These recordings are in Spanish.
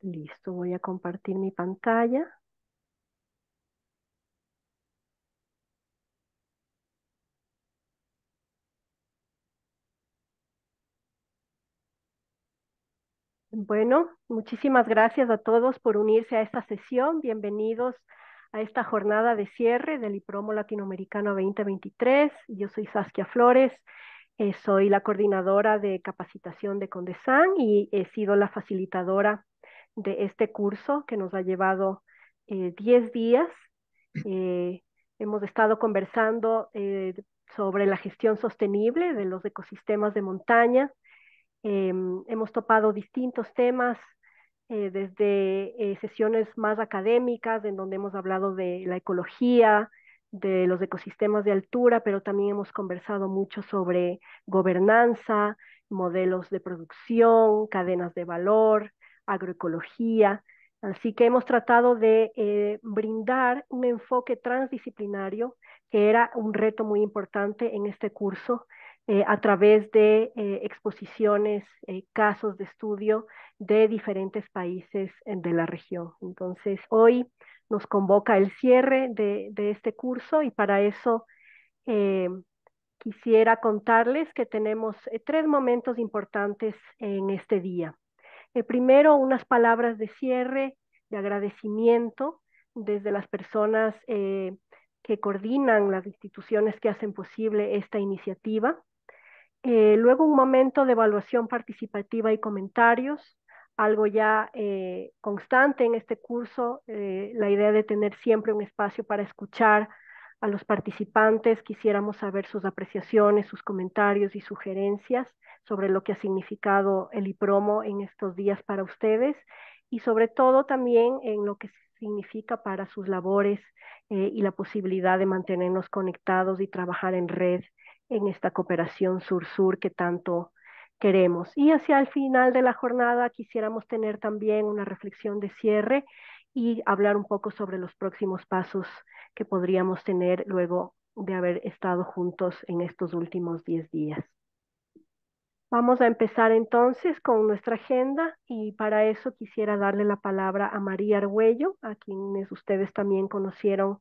Listo, voy a compartir mi pantalla. Bueno, muchísimas gracias a todos por unirse a esta sesión. Bienvenidos a esta jornada de cierre del IPROMO Latinoamericano 2023. Yo soy Saskia Flores, soy la coordinadora de capacitación de Condesan y he sido la facilitadora de este curso que nos ha llevado 10 días. Eh, Hemos estado conversando sobre la gestión sostenible de los ecosistemas de montaña. Hemos topado distintos temas, desde sesiones más académicas, en donde hemos hablado de la ecología, de los ecosistemas de altura, pero también hemos conversado mucho sobre gobernanza, modelos de producción, cadenas de valor, agroecología. Así que hemos tratado de brindar un enfoque transdisciplinario, que era un reto muy importante en este curso, a través de exposiciones, casos de estudio de diferentes países de la región. Entonces, hoy nos convoca el cierre de este curso y para eso eh, quisiera contarles que tenemos tres momentos importantes en este día. El primero, unas palabras de cierre, de agradecimiento desde las personas que coordinan las instituciones que hacen posible esta iniciativa. Luego un momento de evaluación participativa y comentarios, algo ya constante en este curso, la idea de tener siempre un espacio para escuchar a los participantes. Quisiéramos saber sus apreciaciones, sus comentarios y sugerencias sobre lo que ha significado el IPROMO en estos días para ustedes y sobre todo también en lo que significa para sus labores y la posibilidad de mantenernos conectados y trabajar en red en esta cooperación sur-sur que tanto queremos. Y hacia el final de la jornada quisiéramos tener también una reflexión de cierre y hablar un poco sobre los próximos pasos que podríamos tener luego de haber estado juntos en estos últimos 10 días. Vamos a empezar entonces con nuestra agenda y para eso quisiera darle la palabra a María Argüello, a quienes ustedes también conocieron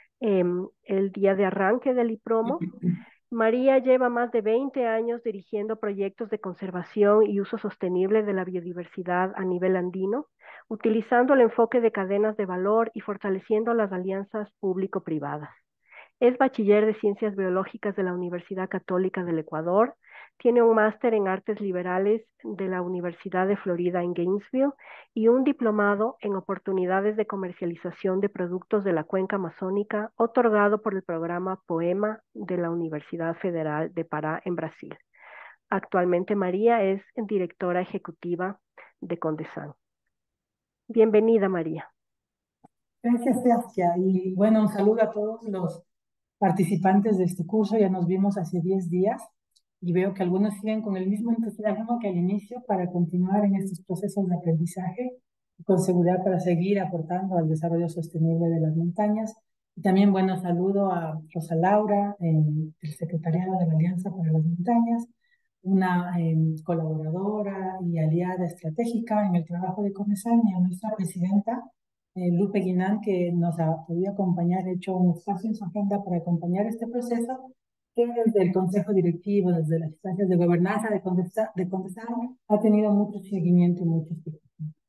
el día de arranque del IPROMO. María lleva más de 20 años dirigiendo proyectos de conservación y uso sostenible de la biodiversidad a nivel andino, utilizando el enfoque de cadenas de valor y fortaleciendo las alianzas público-privadas. Es bachiller de Ciencias Biológicas de la Universidad Católica del Ecuador, tiene un máster en Artes Liberales de la Universidad de Florida en Gainesville y un diplomado en oportunidades de comercialización de productos de la cuenca amazónica, otorgado por el programa Poema de la Universidad Federal de Pará en Brasil. Actualmente María es directora ejecutiva de Condesan. Bienvenida, María. Gracias, Saskia. Y bueno, un saludo a todos los participantes de este curso. Ya nos vimos hace 10 días y veo que algunos siguen con el mismo entusiasmo que al inicio para continuar en estos procesos de aprendizaje y con seguridad para seguir aportando al desarrollo sostenible de las montañas. Y también, bueno, saludo a Rosa Laura, del Secretariado de la Alianza para las Montañas, una colaboradora y aliada estratégica en el trabajo de Comesan, y a nuestra presidenta, Lupe Guinán, que nos ha podido acompañar, hecho un espacio en su agenda para acompañar este proceso, que desde el Consejo Directivo, desde las instancias de gobernanza de Condesan, ha tenido mucho seguimiento y mucho estímulo.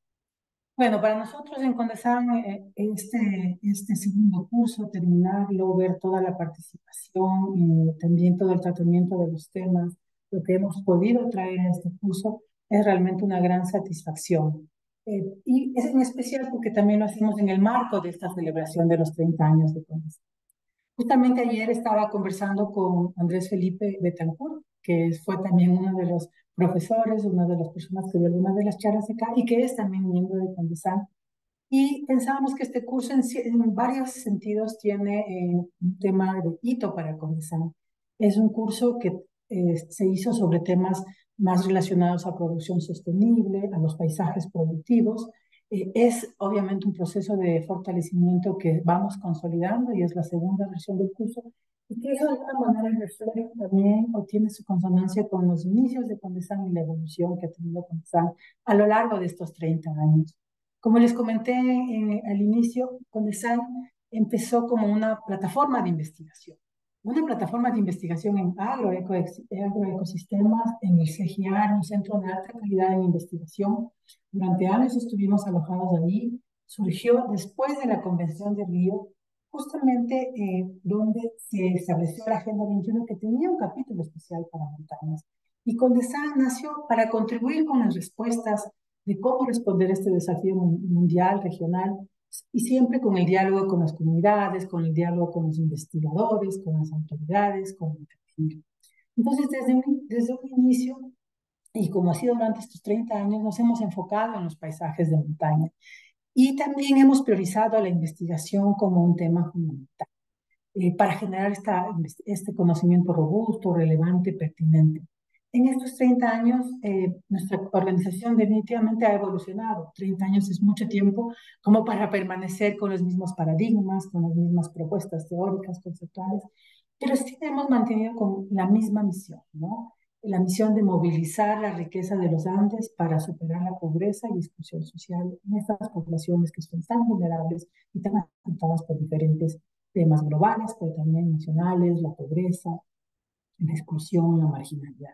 Bueno, para nosotros en Condesan, este segundo curso, terminarlo, ver toda la participación y también todo el tratamiento de los temas, lo que hemos podido traer en este curso, es realmente una gran satisfacción. Y es en especial porque también lo hacemos en el marco de esta celebración de los 30 años de Condesan. Justamente ayer estaba conversando con Andrés Felipe Betancourt, que fue también uno de los profesores, una de las personas que dio algunas de las charlas acá y que es también miembro de Condesan. Y pensábamos que este curso en varios sentidos tiene un tema de hito para Condesan. Es un curso que se hizo sobre temas más relacionados a producción sostenible, a los paisajes productivos. Es obviamente un proceso de fortalecimiento que vamos consolidando y es la segunda versión del curso y que de alguna manera refleja también o tiene su consonancia con los inicios de Condesan y la evolución que ha tenido Condesan a lo largo de estos 30 años. Como les comenté al inicio, Condesan empezó como una plataforma de investigación. Una plataforma de investigación en agroecosistemas, en el CGIAR, un centro de alta calidad en investigación. Durante años estuvimos alojados allí. Surgió después de la Convención de Río, justamente donde se estableció la Agenda 21, que tenía un capítulo especial para montañas. Y Condesan nació para contribuir con las respuestas de cómo responder a este desafío mundial, regional, y siempre con el diálogo con las comunidades, con el diálogo con los investigadores, con las autoridades, con el academia. Entonces, desde un inicio, y como ha sido durante estos 30 años, nos hemos enfocado en los paisajes de montaña y también hemos priorizado la investigación como un tema fundamental para generar este conocimiento robusto, relevante, pertinente. En estos 30 años, nuestra organización definitivamente ha evolucionado. 30 años es mucho tiempo como para permanecer con los mismos paradigmas, con las mismas propuestas teóricas, conceptuales, pero sí hemos mantenido con la misma misión, ¿no? La misión de movilizar la riqueza de los Andes para superar la pobreza y exclusión social en estas poblaciones que son tan vulnerables y tan afectadas por diferentes temas globales, pero también nacionales, la pobreza, la exclusión, la marginalidad.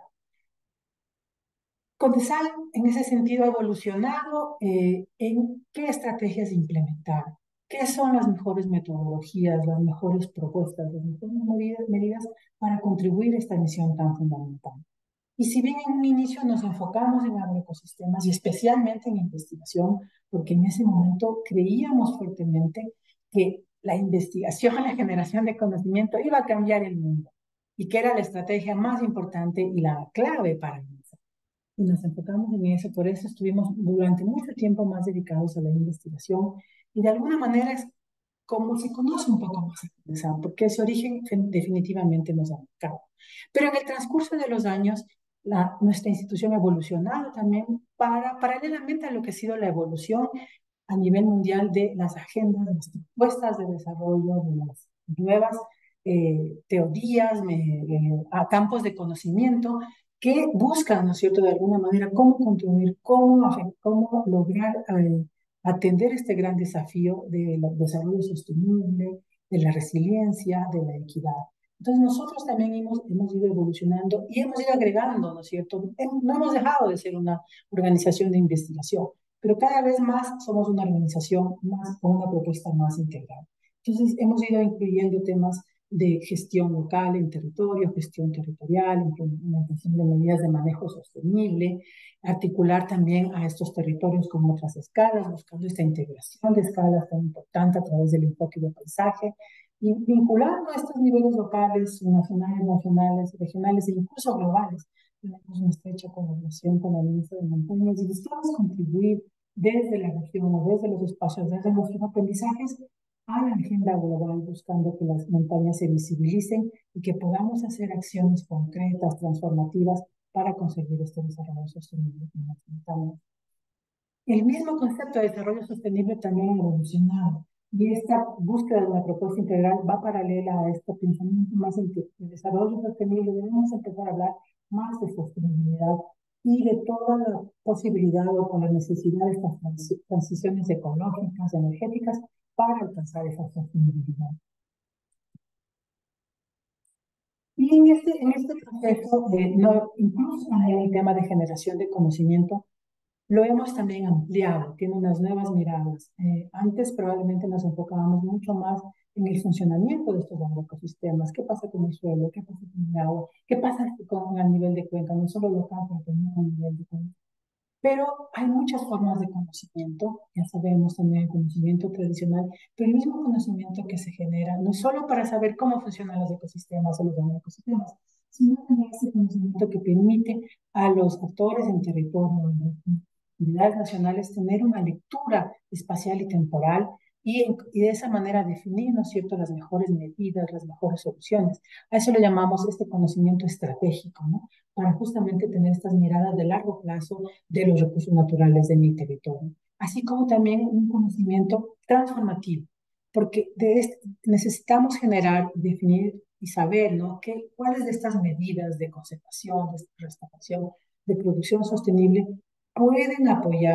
Condesal, en ese sentido, ha evolucionado en qué estrategias implementar, qué son las mejores metodologías, las mejores propuestas, las mejores medidas para contribuir a esta misión tan fundamental. Y si bien en un inicio nos enfocamos en agroecosistemas y especialmente en investigación, porque en ese momento creíamos fuertemente que la investigación, la generación de conocimiento iba a cambiar el mundo y que era la estrategia más importante y la clave para eso. Y nos enfocamos en eso, por eso estuvimos durante mucho tiempo más dedicados a la investigación y de alguna manera es como se conoce un poco más de SAM, porque ese origen definitivamente nos ha marcado. Pero en el transcurso de los años, nuestra institución ha evolucionado también paralelamente a lo que ha sido la evolución a nivel mundial de las agendas, de las propuestas de desarrollo, de las nuevas teorías, a campos de conocimiento que buscan, ¿no es cierto?, de alguna manera, cómo contribuir, cómo lograr atender este gran desafío del desarrollo sostenible, de la resiliencia, de la equidad. Entonces nosotros también hemos ido evolucionando y hemos ido agregando, ¿no es cierto? No hemos dejado de ser una organización de investigación, pero cada vez más somos una organización más con una propuesta más integral. Entonces hemos ido incluyendo temas de gestión local en territorio, gestión territorial, implementación de medidas de manejo sostenible, articular también a estos territorios con otras escalas, buscando esta integración de escalas tan importante a través del enfoque de paisaje, y vinculando a estos niveles locales, nacionales, regionales e incluso globales. Tenemos una estrecha colaboración con la Alianza de Montañas y buscamos contribuir desde la región o desde los espacios, desde nuestros aprendizajes a la agenda global, buscando que las montañas se visibilicen y que podamos hacer acciones concretas, transformativas, para conseguir este desarrollo sostenible en las montañas. El mismo concepto de desarrollo sostenible también ha evolucionado y esta búsqueda de una propuesta integral va paralela a este pensamiento más en que el desarrollo sostenible debemos empezar a hablar más de sostenibilidad y de toda la posibilidad o con la necesidad de estas transiciones ecológicas, energéticas, para alcanzar esa sostenibilidad. Y en este proceso, incluso en el tema de generación de conocimiento, lo hemos también ampliado, tiene unas nuevas miradas. Antes probablemente nos enfocábamos mucho más en el funcionamiento de estos ecosistemas. ¿Qué pasa con el suelo? ¿Qué pasa con el agua? ¿Qué pasa con el nivel de cuenca? No solo local, pero también a nivel de cuenca. Pero hay muchas formas de conocimiento, ya sabemos también el conocimiento tradicional, pero el mismo conocimiento que se genera, no solo para saber cómo funcionan los ecosistemas o los ecosistemas, sino también ese conocimiento que permite a los actores en territorio, unidades nacionales, tener una lectura espacial y temporal y de esa manera definir, ¿no es cierto?, las mejores medidas, las mejores soluciones. A eso le llamamos este conocimiento estratégico, ¿no? Para justamente tener estas miradas de largo plazo de los recursos naturales de mi territorio, así como también un conocimiento transformativo, porque necesitamos generar, definir y saber, ¿no?, cuáles de estas medidas de conservación, de restauración, de producción sostenible pueden apoyar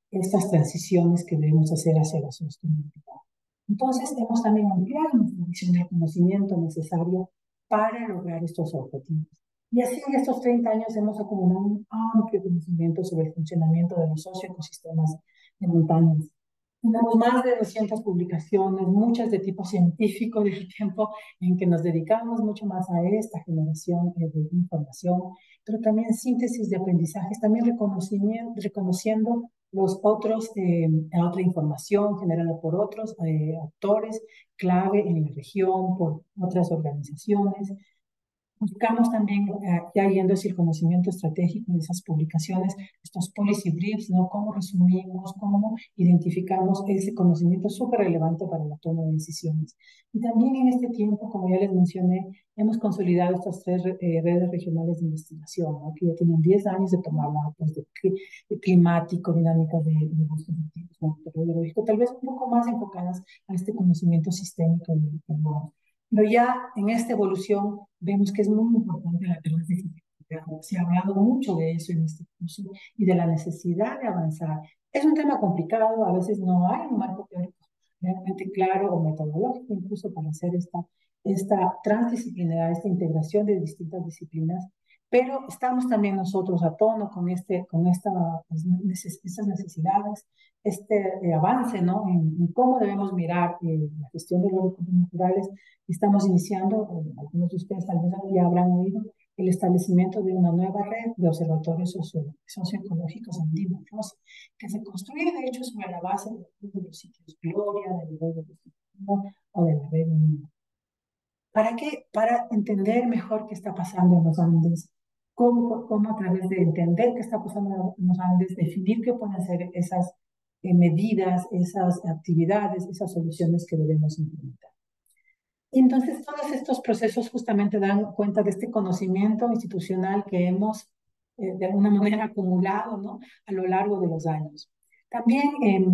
estas transiciones que debemos hacer hacia la sostenibilidad. Entonces, hemos también ampliado nuestra visión del conocimiento necesario para lograr estos objetivos. Y así en estos 30 años hemos acumulado un amplio conocimiento sobre el funcionamiento de los socioecosistemas de montañas. Tenemos más de 200 publicaciones, muchas de tipo científico, del tiempo en que nos dedicamos mucho más a esta generación de información, pero también síntesis de aprendizajes, también reconociendo los otros, la otra información generada por otros actores clave en la región, por otras organizaciones. Buscamos también, ya yendo hacia el conocimiento estratégico de esas publicaciones, estos policy briefs, ¿no? Cómo resumimos, cómo identificamos ese conocimiento súper relevante para la toma de decisiones. Y también en este tiempo, como ya les mencioné, hemos consolidado estas tres redes regionales de investigación, ¿no? Que ya tienen 10 años de tomar datos de climático, dinámicas de bosques activos, meteorológico, tal vez un poco más enfocadas a este conocimiento sistémico del terreno. Pero ya en esta evolución vemos que es muy importante la transdisciplinaridad. Se ha hablado mucho de eso en este curso y de la necesidad de avanzar. Es un tema complicado, a veces no hay un marco teórico realmente claro o metodológico incluso para hacer esta transdisciplinaridad, esta integración de distintas disciplinas, pero estamos también nosotros a tono con estas necesidades, avance, ¿no? En cómo debemos mirar la gestión de los recursos naturales. Estamos iniciando, algunos de ustedes tal vez ya habrán oído, el establecimiento de una nueva red de observatorios socioecológicos andinos, que se construye de hecho sobre la base de los sitios Gloria, de la red de los o de la red Unida. ¿Para qué? Para entender mejor qué está pasando en los Andes, cómo a través de entender qué está pasando en los Andes, definir qué pueden ser esas medidas, esas actividades, esas soluciones que debemos implementar. Y entonces todos estos procesos justamente dan cuenta de este conocimiento institucional que hemos de alguna manera acumulado, ¿no? A lo largo de los años. También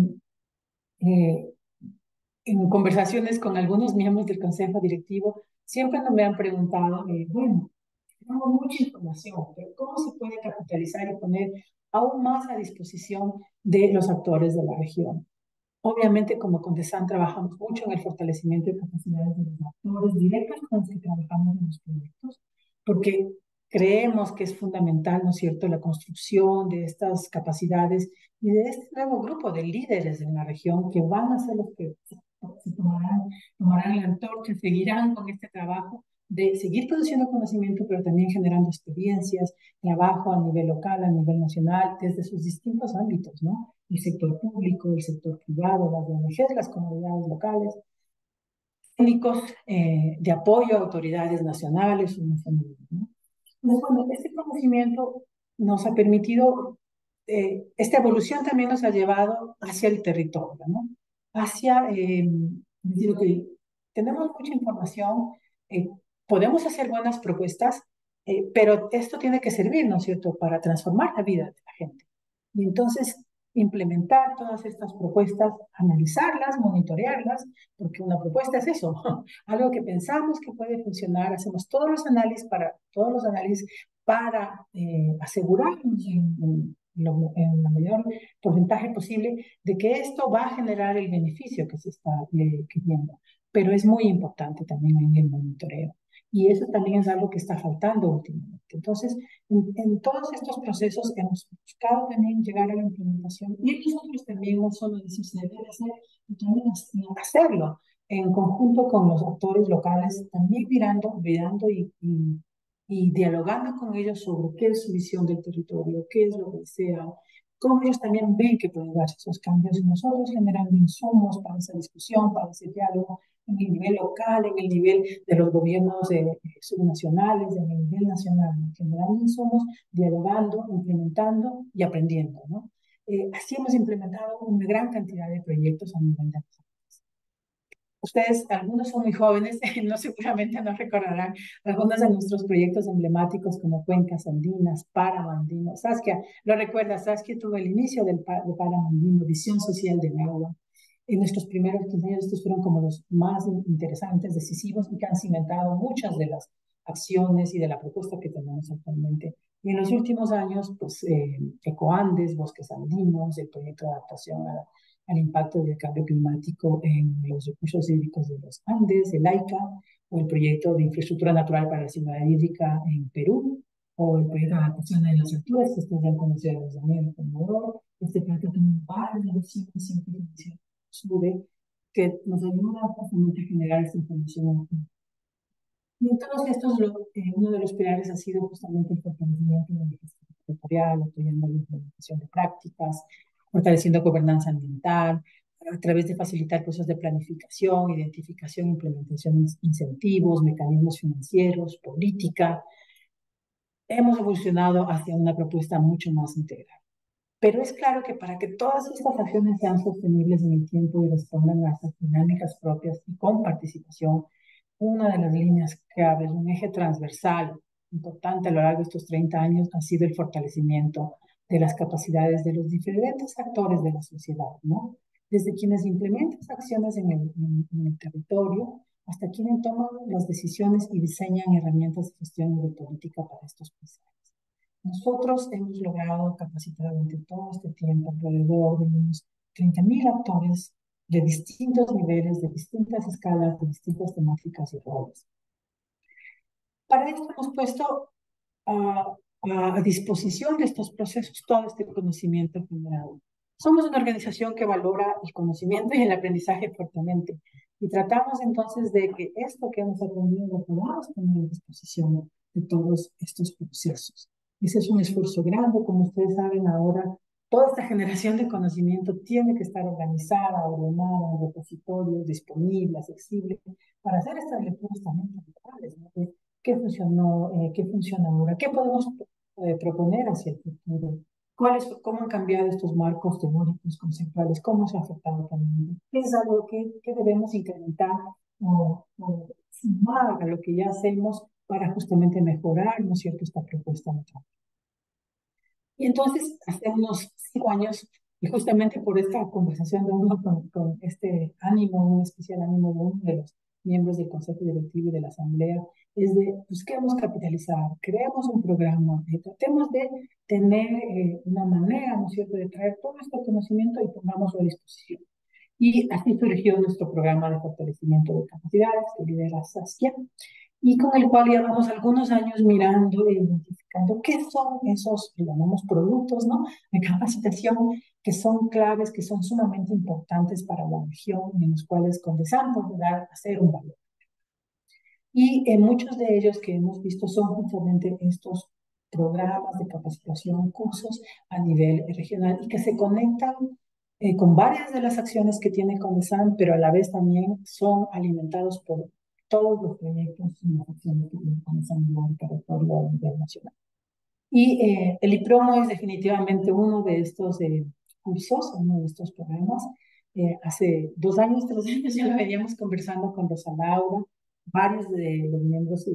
eh, en conversaciones con algunos miembros del consejo directivo, siempre me han preguntado, bueno, tenemos mucha información, pero ¿cómo se puede capitalizar y poner aún más a disposición de los actores de la región? Obviamente, como Condesan, trabajamos mucho en el fortalecimiento de capacidades de los actores directos con los que trabajamos en los proyectos, porque creemos que es fundamental, ¿no es cierto?, la construcción de estas capacidades y de este nuevo grupo de líderes en la región que van a ser los que tomarán la antorcha, seguirán con este trabajo de seguir produciendo conocimiento, pero también generando experiencias, trabajo a nivel local, a nivel nacional, desde sus distintos ámbitos, ¿no? El sector público, el sector privado, las ONGs, las comunidades locales, técnicos de apoyo a autoridades nacionales, ¿no? Entonces, bueno, este conocimiento nos ha permitido, esta evolución también nos ha llevado hacia el territorio, ¿no? Hacia, decir, que tenemos mucha información, eh, podemos hacer buenas propuestas, pero esto tiene que servir, ¿no es cierto?, para transformar la vida de la gente. Y entonces, implementar todas estas propuestas, analizarlas, monitorearlas, porque una propuesta es eso, algo que pensamos que puede funcionar, hacemos todos los análisis para asegurarnos en la mayor porcentaje posible de que esto va a generar el beneficio que se está queriendo. Pero es muy importante también en el monitoreo. Y eso también es algo que está faltando últimamente. Entonces, en todos estos procesos hemos buscado también llegar a la implementación y nosotros también no solo decir se debe hacer, sino también hacerlo en conjunto con los actores locales, también mirando y dialogando con ellos sobre qué es su visión del territorio, qué es lo que desean, cómo ellos también ven que pueden darse esos cambios y nosotros generando insumos para esa discusión, para ese diálogo en el nivel local, en el nivel de los gobiernos subnacionales, en el nivel nacional, ¿no? Generando insumos, dialogando, implementando y aprendiendo, ¿no? Así hemos implementado una gran cantidad de proyectos a nivel de ustedes, algunos son muy jóvenes, no seguramente no recordarán algunos de nuestros proyectos emblemáticos como Cuencas Andinas, Páramo Andino. Saskia, lo recuerda, Saskia tuvo el inicio de Páramo Andino, Visión Social del Agua. En nuestros primeros 15 años estos fueron como los más interesantes, decisivos y que han cimentado muchas de las acciones y de la propuesta que tenemos actualmente Y en los últimos años, pues, Ecoandes, Bosques Andinos, el proyecto de adaptación al impacto del cambio climático en los recursos hídricos de los Andes, el AICA, o el proyecto de infraestructura natural para la seguridad hídrica en Perú, o el proyecto de adaptación de las alturas, que ustedes ya han conocido desde Daniel Comodoro. Este proyecto tiene varias direcciones científicas que nos ayuda justamente a generar esta información. Y en todos estos, uno de los pilares ha sido justamente el fortalecimiento de la gestión territorial, apoyando la implementación de prácticas, fortaleciendo gobernanza ambiental, a través de facilitar procesos de planificación, identificación, implementación de incentivos, mecanismos financieros, política. Hemos evolucionado hacia una propuesta mucho más integral. Pero es claro que para que todas estas acciones sean sostenibles en el tiempo y respondan a estas dinámicas propias y con participación, una de las líneas claves, un eje transversal importante a lo largo de estos 30 años ha sido el fortalecimiento de las capacidades de los diferentes actores de la sociedad, ¿no? Desde quienes implementan acciones en el territorio hasta quienes toman las decisiones y diseñan herramientas de gestión y de política para estos países. Nosotros hemos logrado capacitar durante todo este tiempo alrededor de unos 30.000 actores de distintos niveles, de distintas escalas, de distintas temáticas y roles. Para esto hemos puesto a, a disposición de estos procesos todo este conocimiento generado. Somos una organización que valora el conocimiento y el aprendizaje fuertemente y tratamos entonces de que esto que hemos aprendido lo podamos poner a disposición de todos estos procesos. Ese es un esfuerzo grande, como ustedes saben ahora, toda esta generación de conocimiento tiene que estar organizada, ordenada, en repositorios, disponible, accesible, para hacer estas lecturas también temporales, ¿no? ¿Qué funcionó? ¿Qué funciona ahora? ¿Qué podemos proponer hacia el futuro? ¿Cómo han cambiado estos marcos teóricos, conceptuales? ¿Cómo se ha afectado también? ¿Qué es algo que debemos incrementar o sumar a lo que ya hacemos para justamente mejorar, ¿no es cierto?, esta propuesta de trabajo? Y entonces, hace unos 5 años, y justamente por esta conversación de uno con este ánimo, un especial ánimo de uno de los miembros del Consejo Directivo y de la Asamblea, es de, pues, queremos capitalizar, creemos un programa, tratemos de tener una manera, ¿no es cierto?, de traer todo este conocimiento y pongámoslo a disposición. Y así surgió nuestro programa de fortalecimiento de capacidades que lidera Saskia, y con el cual llevamos algunos años mirando e identificando qué son esos, llamamos productos, ¿no?, de capacitación que son claves, que son sumamente importantes para la región y en los cuales Condesan podrá hacer un valor. Y muchos de ellos que hemos visto son justamente estos programas de capacitación, cursos a nivel regional y que se conectan con varias de las acciones que tiene Condesan, pero a la vez también son alimentados por todos los proyectos y las acciones que tiene Condesan en el territorio internacional. Y el IPROMO es definitivamente uno de estos cursos, uno de estos programas. Hace 2 años, 3 años ya lo veníamos conversando con Rosa Laura, varios de los miembros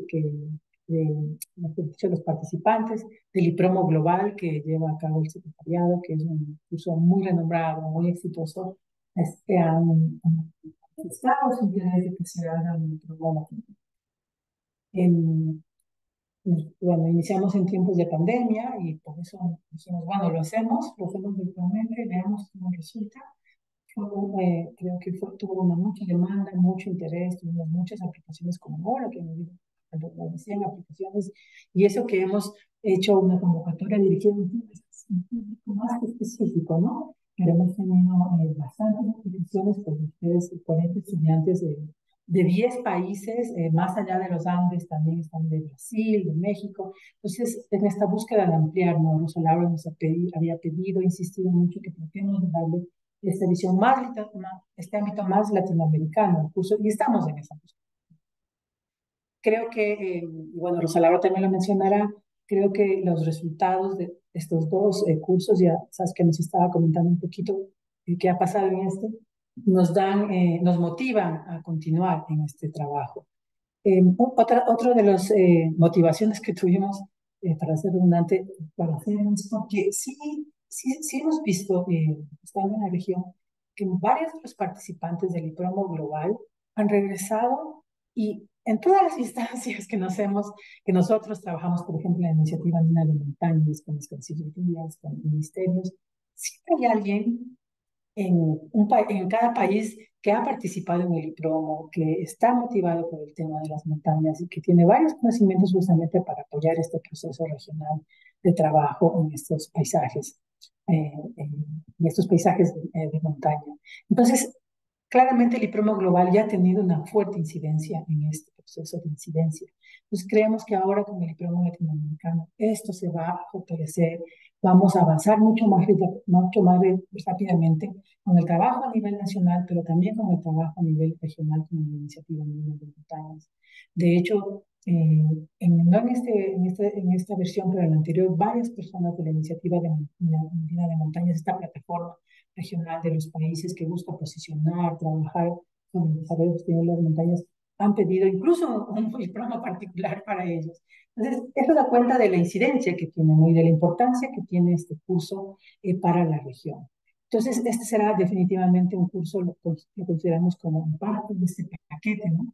de los participantes del IPROMO Global que lleva a cabo el secretariado, que es un curso muy renombrado, muy exitoso. Han manifestado su interés de que se haga un IPROMO latino. Bueno, iniciamos en tiempos de pandemia y por eso dijimos, bueno, lo hacemos virtualmente, veamos cómo resulta. Creo que tuvo una mucha demanda, mucho interés, tuvimos muchas aplicaciones como ahora, que nos decían aplicaciones, y eso que hemos hecho una convocatoria dirigida a un público más específico, ¿no? Pero hemos tenido bastantes aplicaciones por ustedes, 40 estudiantes de 10 países, más allá de los Andes, también están de Brasil, de México. Entonces, en esta búsqueda de ampliar, ¿no?, Rosa Laura nos había pedido, insistido mucho que tratemos de darle esta visión este ámbito más latinoamericano, incluso, y estamos en esa búsqueda. Creo que, bueno, Rosa Laura también lo mencionará, creo que los resultados de estos dos cursos, ya sabes que nos estaba comentando un poquito qué ha pasado en nos motivan a continuar en este trabajo. Otro de las motivaciones que tuvimos, para ser redundante, para hacer es porque sí hemos visto, estando en la región, que varios de los participantes del IPROMO Global han regresado y en todas las instancias que nosotros trabajamos, por ejemplo, en la iniciativa Andina de Montañas, con las cancillerías, con ministerios, siempre hay alguien en cada país que ha participado en el IPROMO, que está motivado por el tema de las montañas y que tiene varios conocimientos justamente para apoyar este proceso regional de trabajo en estos paisajes de montaña. Entonces, claramente el IPROMO Global ya ha tenido una fuerte incidencia en este proceso de incidencia. Entonces creemos que ahora con el IPROMO latinoamericano esto se va a fortalecer, vamos a avanzar mucho más rápidamente con el trabajo a nivel nacional, pero también con el trabajo a nivel regional con la iniciativa Andina de Montañas. De hecho, no en esta versión, pero en la anterior, varias personas de la iniciativa de Andina de Montañas, esta plataforma regional de los países que busca posicionar, trabajar con el desarrollo sostenible de las montañas, han pedido incluso un programa particular para ellos. Entonces, eso da cuenta de la incidencia que tiene, ¿no? Y de la importancia que tiene este curso para la región. Entonces, este será definitivamente un curso, lo consideramos como parte de este paquete, ¿no?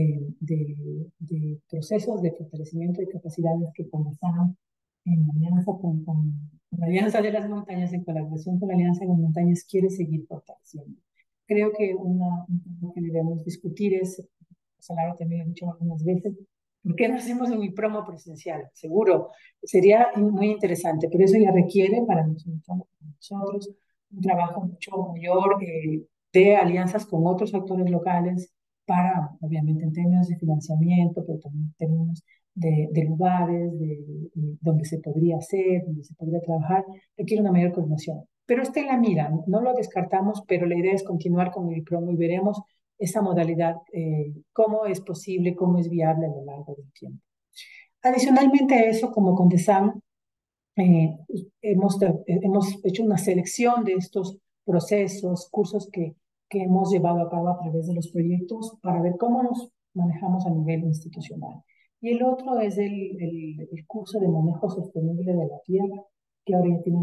De procesos de fortalecimiento de capacidades que comenzaron en alianza con la Alianza de las Montañas, en colaboración con la Alianza de las Montañas, quiere seguir fortaleciendo. Creo que un tema que debemos discutir es, Salaro también lo he dicho algunas veces, ¿por qué no hacemos un promo presencial? Seguro, sería muy interesante, pero eso ya requiere para nosotros un trabajo mucho mayor de alianzas con otros actores locales para, obviamente, en términos de financiamiento, pero también en términos de lugares, donde se podría hacer, donde se podría trabajar, requiere una mayor coordinación. Pero está en la mira, no lo descartamos, pero la idea es continuar con el promo y veremos esa modalidad, cómo es posible, cómo es viable a lo largo del tiempo. Adicionalmente a eso, como Condesan, eh, hemos hecho una selección de estos procesos, cursos que hemos llevado a cabo a través de los proyectos para ver cómo nos manejamos a nivel institucional. Y el otro es el curso de manejo sostenible de la tierra, que ahora ya tiene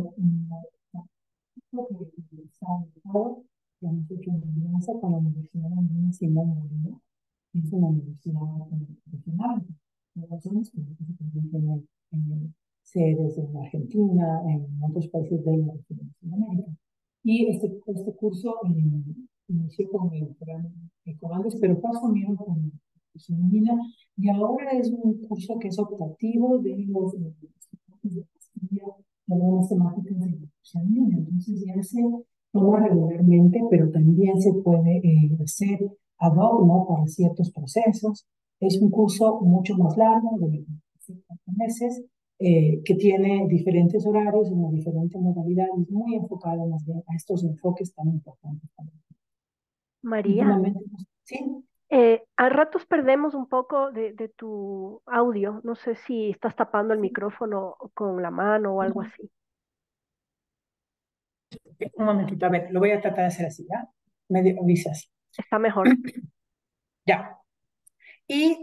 que hemos hecho una alianza con la Universidad Andina Simón Bolívar, que es una universidad regional de razones que también tiene sedes en Argentina, en otros países de Latinoamérica. Y este curso inició con el programa Ecobandes, pero fue asumido con Andina, y ahora es un curso que es optativo de los estudiantes de Castilla, de algunas temáticas de la Andina. Entonces ya se toma regularmente, pero también se puede hacer ad hoc, ¿no? Para ciertos procesos. Es un curso mucho más largo, de 4 meses, que tiene diferentes horarios, en diferentes modalidades, muy enfocado más bien a estos enfoques tan importantes. María, Últimamente, pues, sí, a ratos perdemos un poco de tu audio. No sé si estás tapando el sí, micrófono con la mano o algo no. así. Un momentito, a ver, lo voy a tratar de hacer así, ¿ya? Me avisas. Está mejor. Ya. Y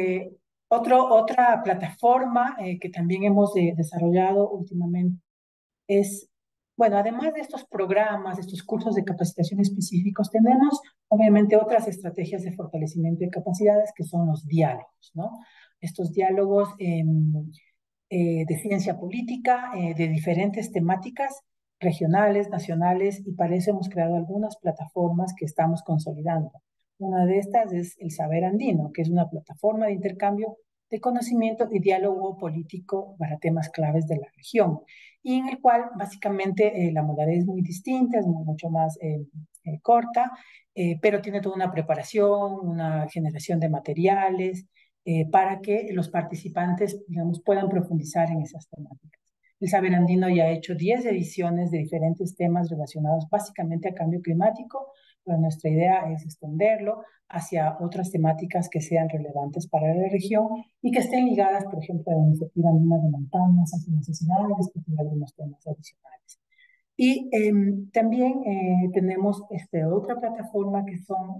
otra plataforma que también hemos desarrollado últimamente es, bueno, además de estos programas, de estos cursos de capacitación específicos, tenemos obviamente otras estrategias de fortalecimiento de capacidades que son los diálogos, ¿no? Estos diálogos de ciencia política, de diferentes temáticas regionales, nacionales, y para eso hemos creado algunas plataformas que estamos consolidando. Una de estas es el Saber Andino, que es una plataforma de intercambio de conocimiento y diálogo político para temas claves de la región, y en el cual básicamente la modalidad es muy distinta, es mucho más corta, pero tiene toda una preparación, una generación de materiales, para que los participantes, digamos, puedan profundizar en esas temáticas. El Saber Andino ya ha hecho 10 ediciones de diferentes temas relacionados básicamente a cambio climático, pero nuestra idea es extenderlo hacia otras temáticas que sean relevantes para la región y que estén ligadas, por ejemplo, a la iniciativa Andina de Montañas, a sus necesidades, que tiene algunos temas adicionales. Y también tenemos otra plataforma que son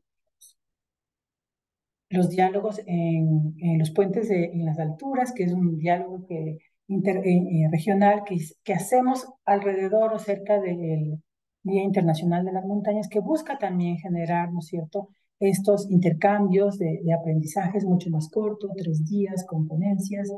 los diálogos en los puentes en las alturas, que es un diálogo regional que hacemos alrededor o cerca del Día Internacional de las Montañas, que busca también generar, ¿no es cierto?, estos intercambios de aprendizajes mucho más cortos, 3 días, con ponencias,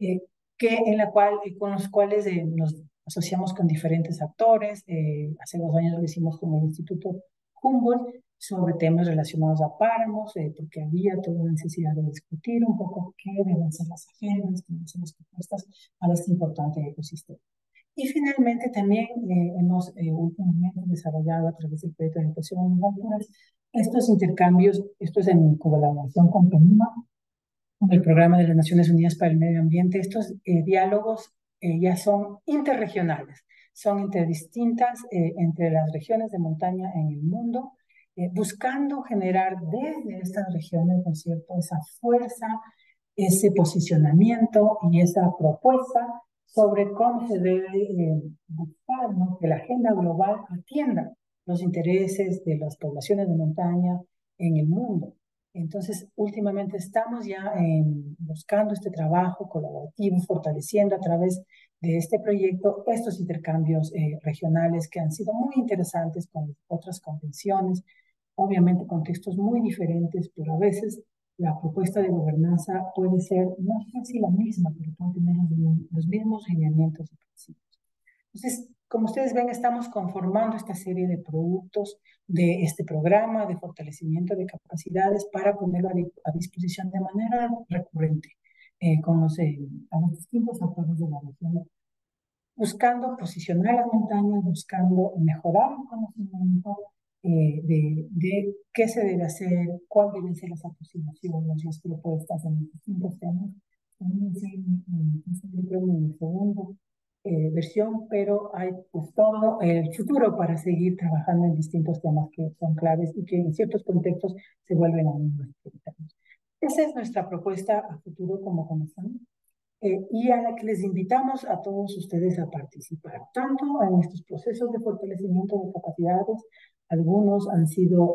con los cuales nos asociamos con diferentes actores. Hace 2 años lo hicimos con el Instituto Humboldt sobre temas relacionados a páramos, porque había toda la necesidad de discutir un poco qué deben ser las agendas, qué deben ser las propuestas para este importante ecosistema. Y finalmente también hemos últimamente desarrollado a través del proyecto de educación en alturas estos intercambios, esto es en colaboración con PENUMA, con el Programa de las Naciones Unidas para el Medio Ambiente. Estos diálogos ya son interregionales, son interdistintas entre las regiones de montaña en el mundo, buscando generar desde estas regiones, ¿no es cierto?, esa fuerza, ese posicionamiento y esa propuesta sobre cómo se debe buscar, ¿no?, que la agenda global atienda los intereses de las poblaciones de montaña en el mundo. Entonces, últimamente estamos ya buscando este trabajo colaborativo, fortaleciendo a través de este proyecto estos intercambios regionales que han sido muy interesantes con otras convenciones, obviamente contextos muy diferentes, pero a veces la propuesta de gobernanza puede ser, no sé si la misma, pero puede tener los mismos lineamientos y principios. Entonces, como ustedes ven, estamos conformando esta serie de productos de este programa de fortalecimiento de capacidades para ponerlo a disposición de manera recurrente a los distintos actores de la región, buscando posicionar las montañas, buscando mejorar el conocimiento de qué se debe hacer, cuáles deben ser las aproximaciones, las propuestas en los distintos temas. También en el segundo versión, pero hay pues todo el futuro para seguir trabajando en distintos temas que son claves y que en ciertos contextos se vuelven aún más prioritarios. Esa es nuestra propuesta a futuro como conocemos, y a la que les invitamos a todos ustedes a participar, tanto en estos procesos de fortalecimiento de capacidades. Algunos han sido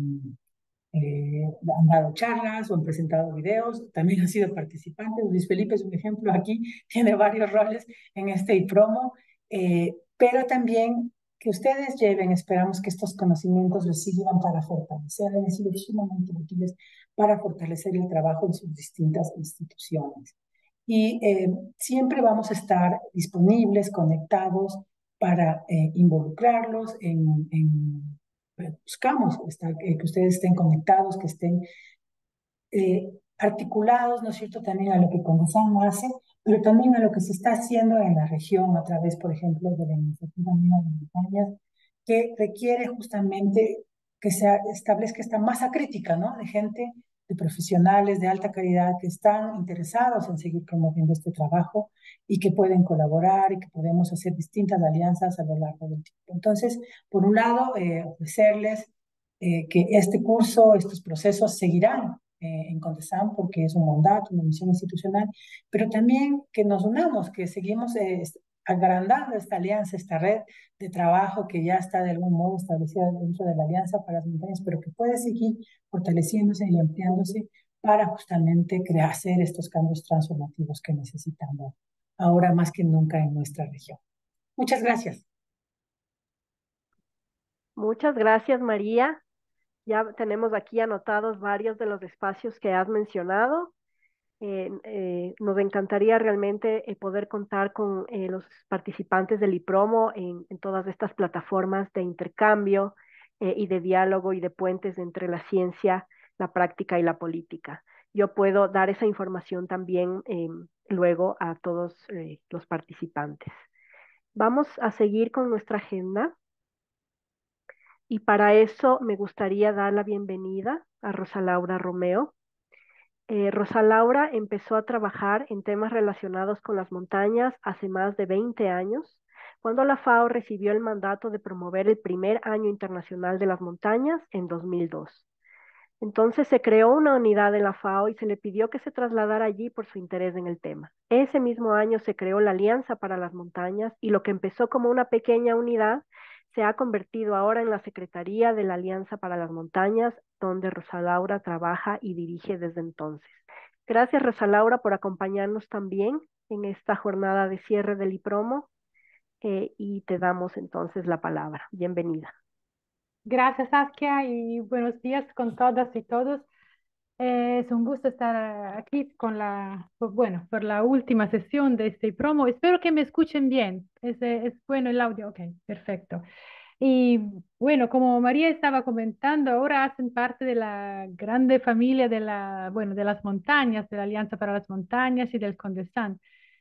han dado charlas o han presentado videos, también han sido participantes. Luis Felipe es un ejemplo aquí, tiene varios roles en este IPROMO, pero también que ustedes lleven, esperamos que estos conocimientos les sirvan para fortalecer, han sido sumamente útiles para fortalecer el trabajo en sus distintas instituciones. Y siempre vamos a estar disponibles, conectados para involucrarlos buscamos que ustedes estén conectados, que estén articulados, ¿no es cierto?, también a lo que Condesam hace, pero también a lo que se está haciendo en la región a través, por ejemplo, de la iniciativa Mina de Montañas, que requiere justamente que se establezca esta masa crítica, ¿no?, de gente, de profesionales de alta calidad que están interesados en seguir promoviendo este trabajo y que pueden colaborar y que podemos hacer distintas alianzas a lo largo del tiempo. Entonces, por un lado, ofrecerles que este curso, estos procesos seguirán en Condesam porque es un mandato, una misión institucional, pero también que nos unamos, que seguimos agrandando esta alianza, esta red de trabajo que ya está de algún modo establecida dentro de la Alianza para las Montañas, pero que puede seguir fortaleciéndose y ampliándose para justamente hacer estos cambios transformativos que necesitamos ahora más que nunca en nuestra región. Muchas gracias. Muchas gracias, María. Ya tenemos aquí anotados varios de los espacios que has mencionado. Nos encantaría realmente poder contar con los participantes del IPROMO en todas estas plataformas de intercambio y de diálogo y de puentes entre la ciencia, la práctica y la política. Yo puedo dar esa información también luego a todos los participantes. Vamos a seguir con nuestra agenda y para eso me gustaría dar la bienvenida a Rosa Laura Romeo. Rosa Laura empezó a trabajar en temas relacionados con las montañas hace más de 20 años, cuando la FAO recibió el mandato de promover el primer Año Internacional de las Montañas en 2002. Entonces se creó una unidad en la FAO y se le pidió que se trasladara allí por su interés en el tema. Ese mismo año se creó la Alianza para las Montañas y lo que empezó como una pequeña unidad se ha convertido ahora en la Secretaría de la Alianza para las Montañas, donde Rosa Laura trabaja y dirige desde entonces. Gracias, Rosa Laura, por acompañarnos también en esta jornada de cierre del IPROMO y te damos entonces la palabra. Bienvenida. Gracias, Saskia, y buenos días con todas y todos. Es un gusto estar aquí con bueno, por la última sesión de este promo. Espero que me escuchen bien. Es bueno el audio? Ok, perfecto. Y bueno, como María estaba comentando, ahora hacen parte de la grande familia bueno, de las montañas, de la Alianza para las Montañas y del Condestán.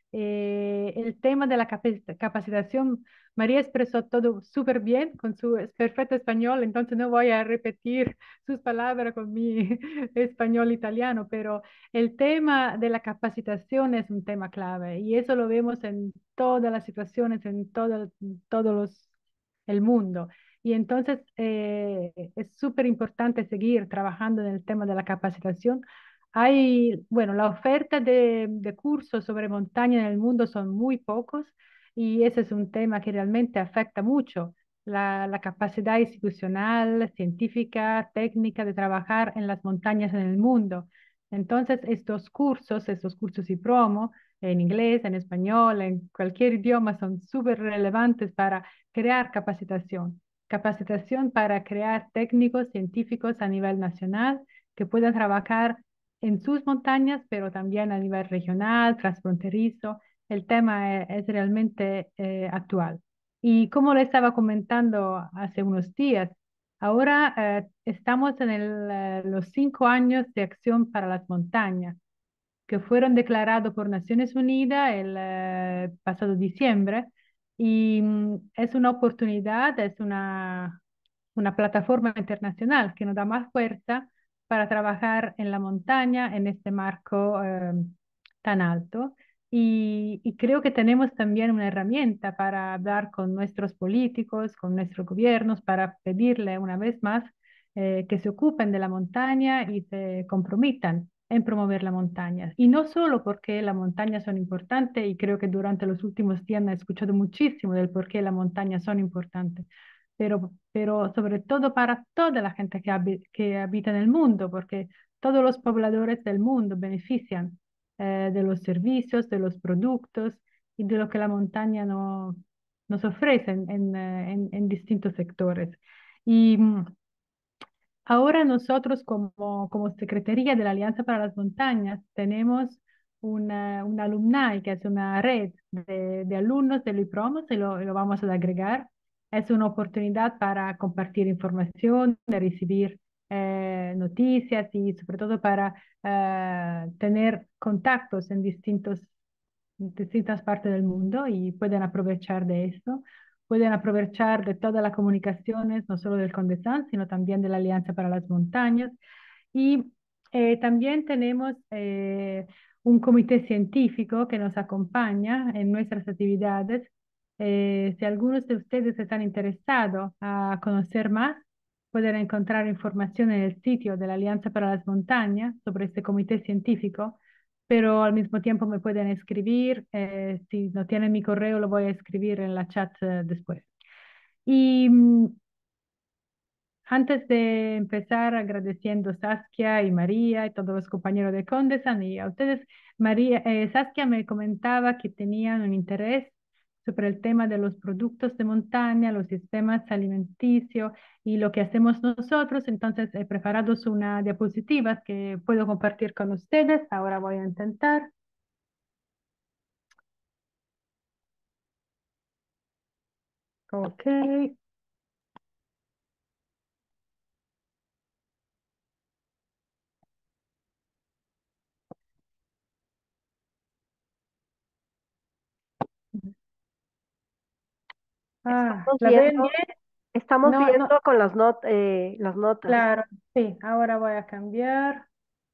El tema de la capacitación, María expresó todo súper bien con su perfecto español, entonces no voy a repetir sus palabras con mi español italiano, pero el tema de la capacitación es un tema clave y eso lo vemos en todas las situaciones, en todos el mundo. Y entonces es súper importante seguir trabajando en el tema de la capacitación. Hay, bueno, la oferta de cursos sobre montaña en el mundo son muy pocos y ese es un tema que realmente afecta mucho la capacidad institucional, científica, técnica de trabajar en las montañas en el mundo. Entonces, estos cursos y promo en inglés, en español, en cualquier idioma son súper relevantes para crear capacitación. Capacitación para crear técnicos científicos a nivel nacional que puedan trabajar en sus montañas, pero también a nivel regional, transfronterizo. El tema es realmente actual. Y como le estaba comentando hace unos días, ahora estamos en los 5 años de acción para las montañas que fueron declarados por Naciones Unidas el pasado diciembre y es una oportunidad, es una plataforma internacional que nos da más fuerza para trabajar en la montaña en este marco tan alto. Y creo que tenemos también una herramienta para hablar con nuestros políticos, con nuestros gobiernos, para pedirle una vez más que se ocupen de la montaña y se comprometan en promover la montaña. Y no solo porque las montañas son importantes, y creo que durante los últimos días me he escuchado muchísimo del por qué las montañas son importantes, pero sobre todo para toda la gente que habita en el mundo, porque todos los pobladores del mundo benefician de los servicios, de los productos y de lo que la montaña nos ofrece en distintos sectores. Y ahora nosotros como Secretaría de la Alianza para las Montañas tenemos una alumni, que es una red de alumnos del IPROMOS y lo vamos a agregar. Es una oportunidad para compartir información, de recibir noticias y sobre todo para tener contactos en distintas partes del mundo y pueden aprovechar de esto. Pueden aprovechar de todas las comunicaciones, no solo del Condesán, sino también de la Alianza para las Montañas. Y también tenemos un comité científico que nos acompaña en nuestras actividades. Si algunos de ustedes están interesados a conocer más, pueden encontrar información en el sitio de la Alianza para las Montañas sobre este comité científico, pero al mismo tiempo me pueden escribir. Si no tienen mi correo, lo voy a escribir en la chat después. Y antes de empezar agradeciendo a Saskia y María y todos los compañeros de Condesan y a ustedes, Saskia me comentaba que tenían un interés sobre el tema de los productos de montaña, los sistemas alimenticios y lo que hacemos nosotros. Entonces he preparado una diapositiva que puedo compartir con ustedes. Ahora voy a intentar. Ok. Estamos ¿La ven viendo, bien? estamos No, no, viendo con las notas. claro, sí, ahora voy a cambiar.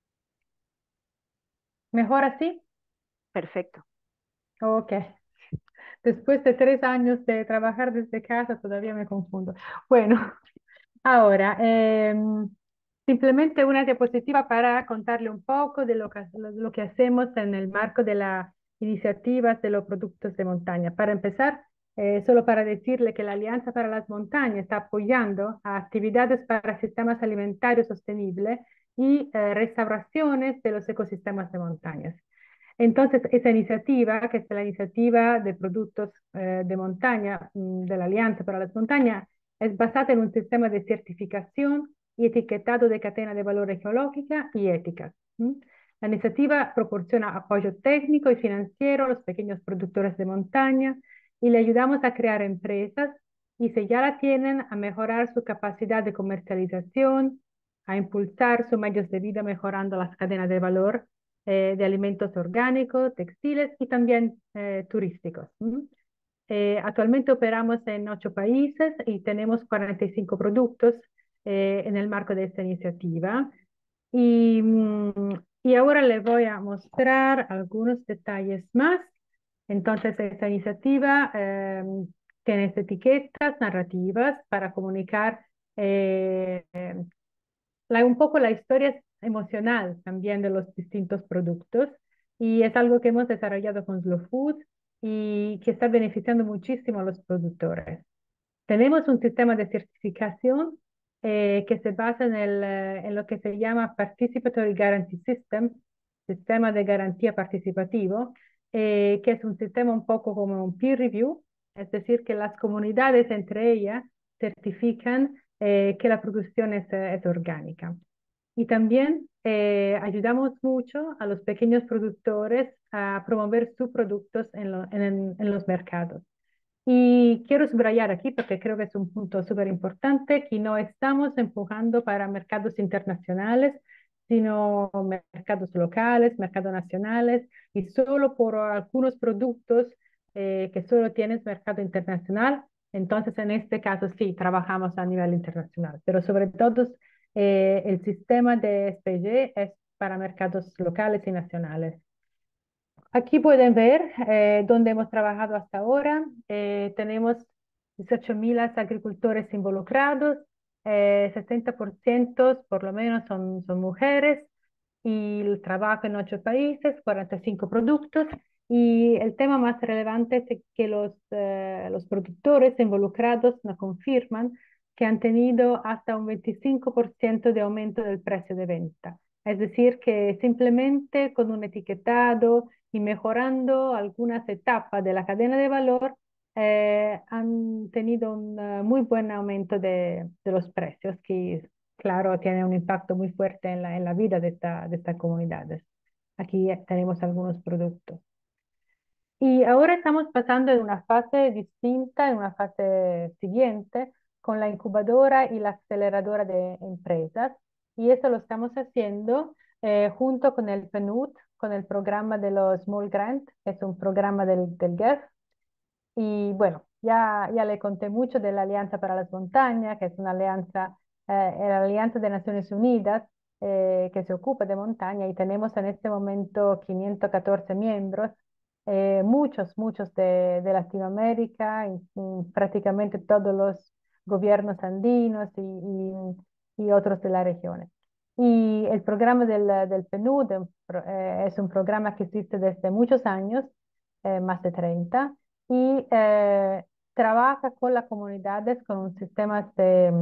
¿Mejor así? Perfecto. Ok. Después de 3 años de trabajar desde casa, todavía me confundo. Bueno, ahora, simplemente una diapositiva para contarle un poco de lo que hacemos en el marco de las iniciativas de los productos de montaña. Para empezar, solo para decirle que la Alianza para las Montañas está apoyando a actividades para sistemas alimentarios sostenibles y restauraciones de los ecosistemas de montañas. Entonces, esa iniciativa, que es la iniciativa de productos de montaña de la Alianza para las Montañas, Es basada en un sistema de certificación y etiquetado de cadena de valor geológica y ética. La iniciativa proporciona apoyo técnico y financiero a los pequeños productores de montaña y le ayudamos a crear empresas y si ya la tienen, a mejorar su capacidad de comercialización, a impulsar sus medios de vida mejorando las cadenas de valor de alimentos orgánicos, textiles y también turísticos. Actualmente operamos en 8 países y tenemos 45 productos en el marco de esta iniciativa. Y ahora les voy a mostrar algunos detalles más. Entonces, esta iniciativa tiene etiquetas narrativas para comunicar un poco la historia emocional también de los distintos productos y es algo que hemos desarrollado con Slow Food y que está beneficiando muchísimo a los productores. Tenemos un sistema de certificación que se basa en lo que se llama Participatory Guarantee System, sistema de garantía participativo, que es un sistema un poco como un peer review, es decir, que las comunidades entre ellas certifican que la producción es orgánica. Y también ayudamos mucho a los pequeños productores a promover sus productos en los mercados. Y quiero subrayar aquí, porque creo que es un punto súper importante, que no estamos empujando para mercados internacionales, sino mercados locales, mercados nacionales, y solo por algunos productos que solo tienes mercado internacional. Entonces, en este caso sí, trabajamos a nivel internacional, pero sobre todo el sistema de SPG es para mercados locales y nacionales. Aquí pueden ver dónde hemos trabajado hasta ahora. Tenemos 18.000 agricultores involucrados, 60% por lo menos son mujeres y el trabajo en 8 países, 45 productos. Y el tema más relevante es que los productores involucrados nos confirman que han tenido hasta un 25% de aumento del precio de venta. Es decir, que simplemente con un etiquetado y mejorando algunas etapas de la cadena de valor, han tenido un muy buen aumento de los precios, que claro, tiene un impacto muy fuerte en la vida de estas comunidades. Aquí tenemos algunos productos. Y ahora estamos pasando en una fase distinta, en una fase siguiente, con la incubadora y la aceleradora de empresas. Y eso lo estamos haciendo junto con el PNUD, con el programa de los Small Grant, que es un programa del GEF. Y bueno, ya le conté mucho de la Alianza para las Montañas, que es una alianza, la Alianza de Naciones Unidas, que se ocupa de montaña y tenemos en este momento 514 miembros, muchos de Latinoamérica, y prácticamente todos los gobiernos andinos y otros de la región. Y el programa del PNUD es un programa que existe desde muchos años, más de 30 y trabaja con las comunidades con un sistema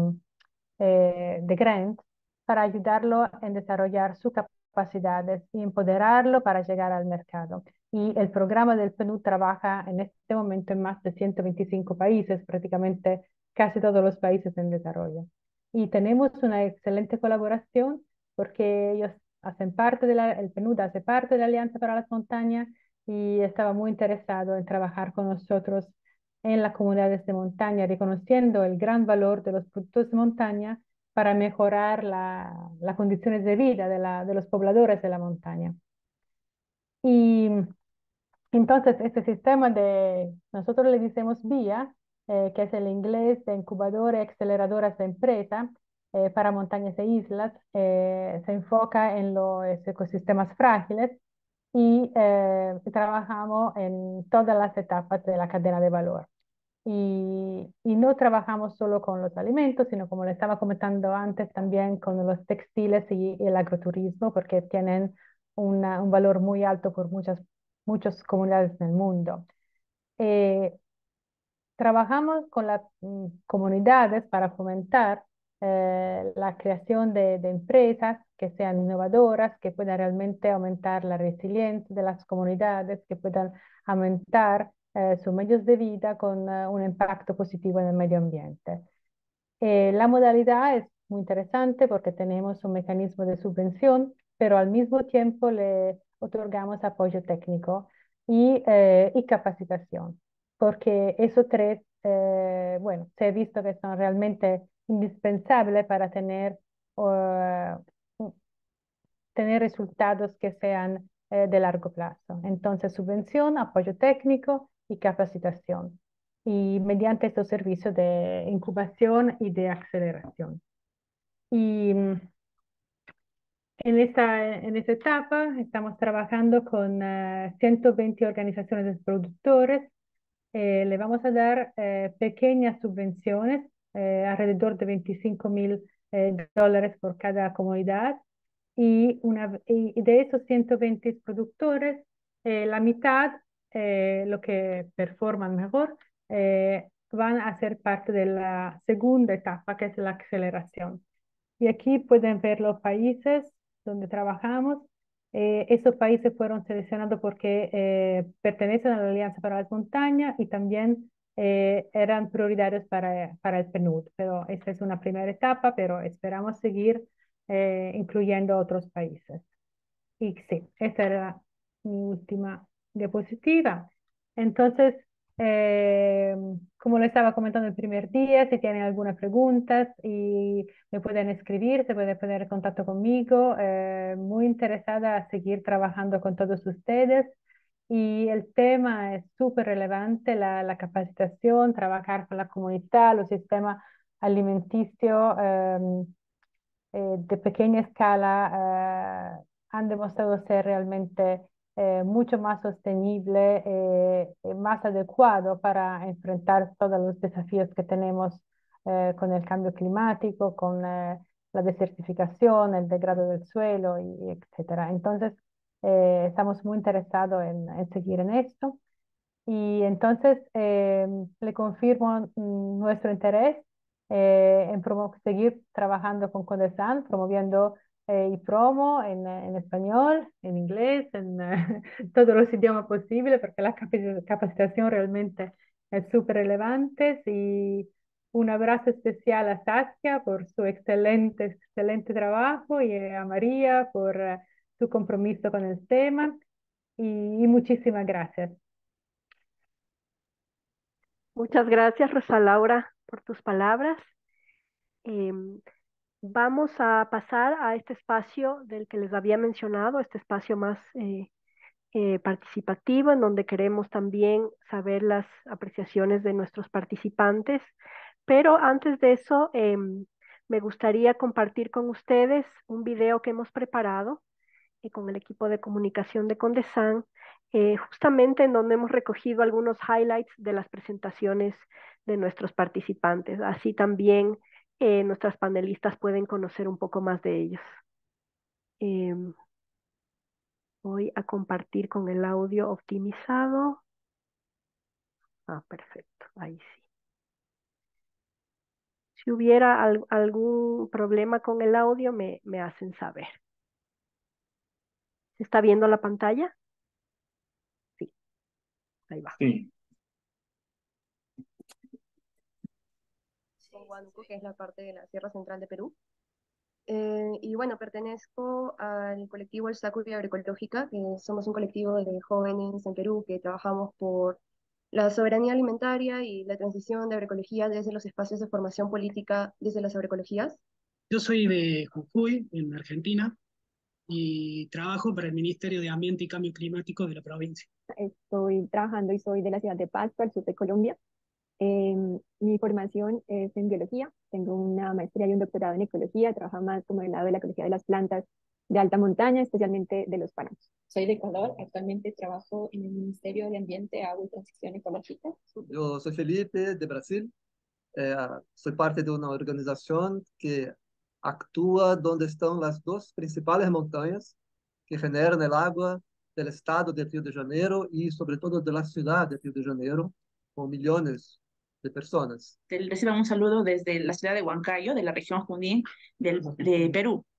de grant para ayudarlo en desarrollar sus capacidades y empoderarlo para llegar al mercado. Y el programa del PNUD trabaja en este momento en más de 125 países, prácticamente casi todos los países en desarrollo. Y tenemos una excelente colaboración porque ellos hacen parte el PNUD hace parte de la Alianza para las Montañas y estaba muy interesado en trabajar con nosotros en las comunidades de montaña, reconociendo el gran valor de los productos de montaña para mejorar las condiciones de vida de los pobladores de la montaña. Y entonces, este sistema nosotros le decimos VIA, que es el inglés de incubadora y aceleradoras de empresa para montañas e islas, se enfoca en los ecosistemas frágiles y trabajamos en todas las etapas de la cadena de valor. Y no trabajamos solo con los alimentos, sino como le estaba comentando antes, también con los textiles y el agroturismo, porque tienen un valor muy alto por muchas comunidades en el mundo. Eh, Trabajamos con las comunidades para fomentar la creación de empresas que sean innovadoras, que puedan realmente aumentar la resiliencia de las comunidades, que puedan aumentar sus medios de vida con un impacto positivo en el medio ambiente. La modalidad es muy interesante porque tenemos un mecanismo de subvención, pero al mismo tiempo le otorgamos apoyo técnico y capacitación, porque esos tres, bueno, se ha visto que son realmente indispensables para eh, tener resultados que sean de largo plazo. Entonces, subvención, apoyo técnico y capacitación. Y mediante estos servicios de incubación y de aceleración. Y en esta etapa estamos trabajando con 120 organizaciones de productores. Le vamos a dar pequeñas subvenciones, alrededor de 25.000 dólares por cada comunidad. Y de esos 120 productores, la mitad, lo que performan mejor, van a ser parte de la segunda etapa, que es la aceleración. Y aquí pueden ver los países donde trabajamos. Esos países fueron seleccionados porque pertenecen a la Alianza para las Montañas y también eran prioritarios para el PNUD. Pero esta es una primera etapa, pero esperamos seguir incluyendo otros países. Y sí, esta era mi última diapositiva. Entonces, eh, como le estaba comentando el primer día, si tienen algunas preguntas y me pueden escribir, se pueden poner en contacto conmigo. Muy interesada a seguir trabajando con todos ustedes. Y el tema es súper relevante, la capacitación, trabajar con la comunidad, los sistemas alimenticios. De pequeña escala han demostrado ser realmente mucho más sostenible, más adecuado para enfrentar todos los desafíos que tenemos con el cambio climático, con la desertificación, el degrado del suelo, y etcétera. Entonces, estamos muy interesados en seguir en esto. Y entonces le confirmo nuestro interés en seguir trabajando con Codesan, promoviendo IPROMO en español, en inglés, en todos los idiomas posibles, porque la capacitación realmente es súper relevante. Y un abrazo especial a Saskia por su excelente trabajo y a María por su compromiso con el tema. Y muchísimas gracias. Muchas gracias, Rosa Laura, por tus palabras. Em, Vamos a pasar a este espacio del que les había mencionado, este espacio más participativo, en donde queremos también saber las apreciaciones de nuestros participantes. Pero antes de eso, me gustaría compartir con ustedes un video que hemos preparado con el equipo de comunicación de Condesan, justamente en donde hemos recogido algunos highlights de las presentaciones de nuestros participantes. Así también nuestras panelistas pueden conocer un poco más de ellos. Em, Voy a compartir con el audio optimizado. Ah, perfecto, ahí sí. Si hubiera algún problema con el audio, me hacen saber. ¿Se está viendo la pantalla? Sí, ahí va. Sí. Con Huánuco, que es la parte de la Sierra Central de Perú. Y bueno, pertenezco al colectivo El Sacuy Agroecológica, que somos un colectivo de jóvenes en Perú que trabajamos por la soberanía alimentaria y la transición de agroecología desde los espacios de formación política desde las agroecologías. Yo soy de Jujuy, en Argentina, y trabajo para el Ministerio de Ambiente y Cambio Climático de la provincia. Estoy trabajando y soy de la ciudad de Pasto, al sur de Colombia. Mi formación es en biología, tengo una maestría y un doctorado en ecología, trabajo más como el lado de la ecología de las plantas de alta montaña, especialmente de los páramos. Soy de Ecuador, actualmente trabajo en el Ministerio de Ambiente, Agua y Transición Ecológica. Yo soy Felipe, de Brasil. Soy parte de una organización que actúa donde están las dos principales montañas que generan el agua del estado de Río de Janeiro y sobre todo de la ciudad de Río de Janeiro, con millones de personas. Te reciban un saludo desde la ciudad de Huancayo, de la región Junín de Perú.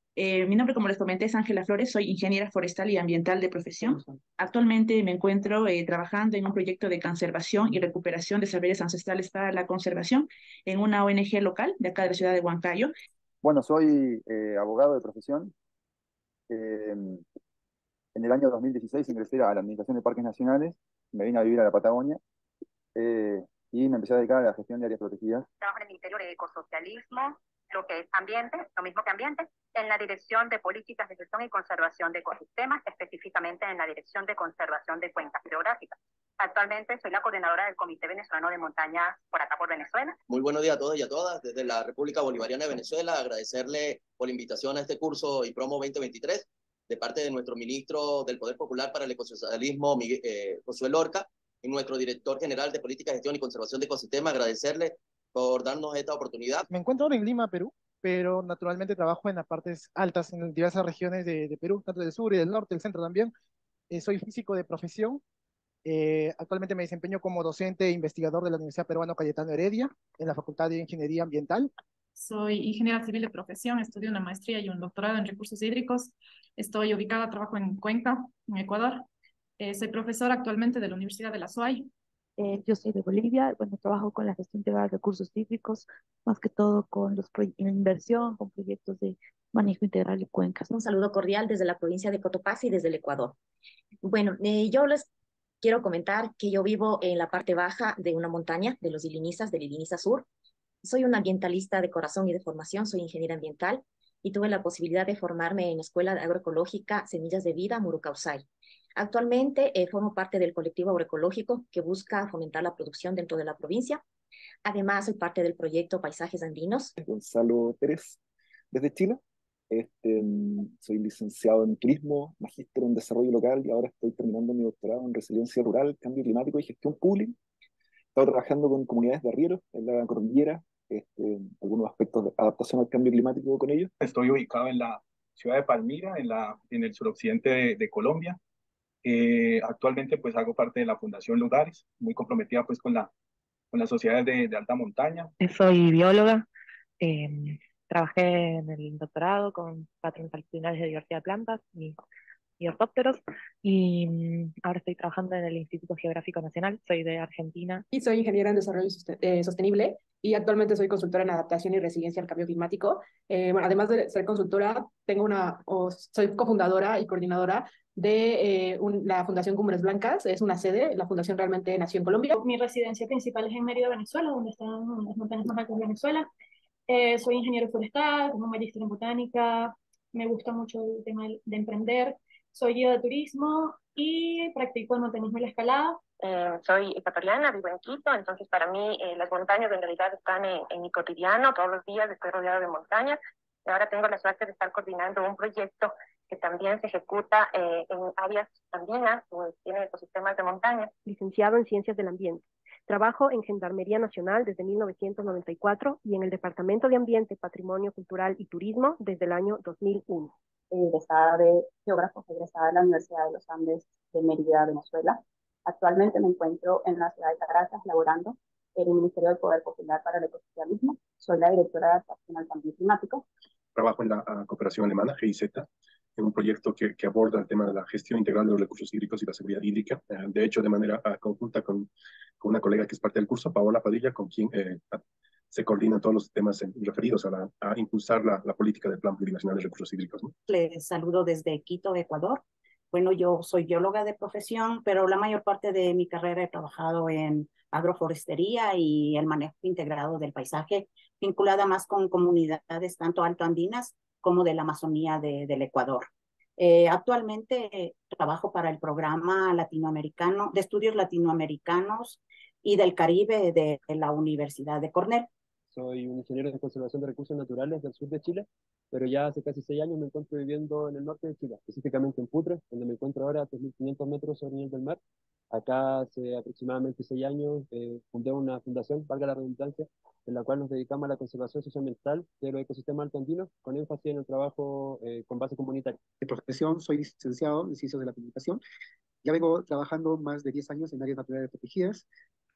Mi nombre, como les comenté, es Ángela Flores, soy ingeniera forestal y ambiental de profesión. Actualmente me encuentro trabajando en un proyecto de conservación y recuperación de saberes ancestrales para la conservación en una ONG local de acá de la ciudad de Huancayo. Bueno, soy abogado de profesión. Eh, en el año 2016 ingresé a la Administración de Parques Nacionales, me vine a vivir a la Patagonia eh, y me empecé a dedicar a la gestión de áreas protegidas. Trabajo en el Ministerio de Ecosocialismo, lo que es ambiente, lo mismo que ambiente, en la Dirección de Políticas de Gestión y Conservación de Ecosistemas, específicamente en la Dirección de Conservación de Cuencas Hidrográficas. Actualmente soy la coordinadora del Comité Venezolano de Montañas por acá por Venezuela. Muy buenos días a todos y a todas. Desde la República Bolivariana de Venezuela, agradecerle por la invitación a este curso IPROMO 2023 de parte de nuestro ministro del Poder Popular para el Ecosocialismo, Josué Lorca, y nuestro director general de Política, Gestión y Conservación de Ecosistemas, agradecerle por darnos esta oportunidad. Me encuentro ahora en Lima, Perú, pero naturalmente trabajo en las partes altas, en diversas regiones de Perú, tanto del sur y del norte, del centro también. Soy físico de profesión. Actualmente me desempeño como docente e investigador de la Universidad Peruana Cayetano Heredia, en la Facultad de Ingeniería Ambiental. Soy ingeniera civil de profesión, estudio una maestría y un doctorado en recursos hídricos. Estoy ubicada, trabajo en Cuenca, en Ecuador. Soy profesora actualmente de la Universidad de la SUAY. Yo soy de Bolivia, bueno, trabajo con la gestión de recursos hídricos, más que todo con en inversión, con proyectos de manejo integral de cuencas. Un saludo cordial desde la provincia de Cotopaxi y desde el Ecuador. Bueno, yo les quiero comentar que yo vivo en la parte baja de una montaña de los Ilinisas, del Iliniza Sur. Soy una ambientalista de corazón y de formación, soy ingeniera ambiental y tuve la posibilidad de formarme en la Escuela Agroecológica Semillas de Vida, Murucausay. Actualmente formo parte del colectivo agroecológico que busca fomentar la producción dentro de la provincia. Además, soy parte del proyecto Paisajes Andinos. Gonzalo Pérez, desde Chile. Soy licenciado en turismo, magíster en desarrollo local y ahora estoy terminando mi doctorado en resiliencia rural, cambio climático y gestión pública. He estado trabajando con comunidades de arrieros en la cordillera, algunos aspectos de adaptación al cambio climático con ellos. Estoy ubicado en la ciudad de Palmira, en el suroccidente de Colombia. Actualmente pues hago parte de la Fundación Lugares, muy comprometida pues con las sociedades de alta montaña. Soy bióloga, trabajé en el doctorado con patrones altitudinales de diversidad de plantas y ortópteros y ahora estoy trabajando en el Instituto Geográfico Nacional, soy de Argentina. Y soy ingeniera en desarrollo sostenible y actualmente soy consultora en adaptación y resiliencia al cambio climático. Bueno, además de ser consultora, soy cofundadora y coordinadora de la Fundación Cumbres Blancas. Es una sede, la fundación realmente nació en Colombia. Mi residencia principal es en Mérida, Venezuela, donde están las montañas más altas de Venezuela. Soy ingeniero forestal, tengo un magíster en botánica, me gusta mucho el tema de emprender. Soy guía de turismo y practico el montañismo y la escalada. Soy ecuatoriana, vivo en Quito, entonces para mí las montañas en realidad están en mi cotidiano, todos los días estoy rodeado de montañas. Y ahora tengo la suerte de estar coordinando un proyecto que también se ejecuta en áreas andinas, que tiene ecosistemas de montaña. Licenciado en Ciencias del Ambiente. Trabajo en Gendarmería Nacional desde 1994 y en el Departamento de Ambiente, Patrimonio Cultural y Turismo desde el año 2001. Egresada de geógrafo, egresada de la Universidad de los Andes de Mérida, Venezuela. Actualmente me encuentro en la ciudad de Caracas laborando en el Ministerio del Poder Popular para el Ecosocialismo. Soy la directora de adaptación al cambio climático. Trabajo en la cooperación alemana, GIZ, en un proyecto que aborda el tema de la gestión integral de los recursos hídricos y la seguridad hídrica. De hecho, de manera conjunta con una colega que es parte del curso, Paola Padilla, con quien se coordinan todos los temas referidos a impulsar la política del Plan Plurinacional de Recursos Hídricos, ¿no? Les saludo desde Quito, Ecuador. Bueno, yo soy bióloga de profesión, pero la mayor parte de mi carrera he trabajado en agroforestería y el manejo integrado del paisaje, vinculada más con comunidades tanto altoandinas como de la Amazonía del Ecuador. Actualmente trabajo para el programa latinoamericano de estudios latinoamericanos y del Caribe de la Universidad de Cornell. Soy un ingeniero de conservación de recursos naturales del sur de Chile, pero ya hace casi 6 años me encuentro viviendo en el norte de Chile, específicamente en Putre, donde me encuentro ahora a 3.500 metros sobre el nivel del mar. Acá hace aproximadamente 6 años fundé una fundación, valga la redundancia, en la cual nos dedicamos a la conservación socioambiental de los ecosistemas altoandinos, con énfasis en el trabajo con base comunitaria. De profesión soy licenciado en Ciencias de la Comunicación. Ya vengo trabajando más de 10 años en áreas naturales protegidas.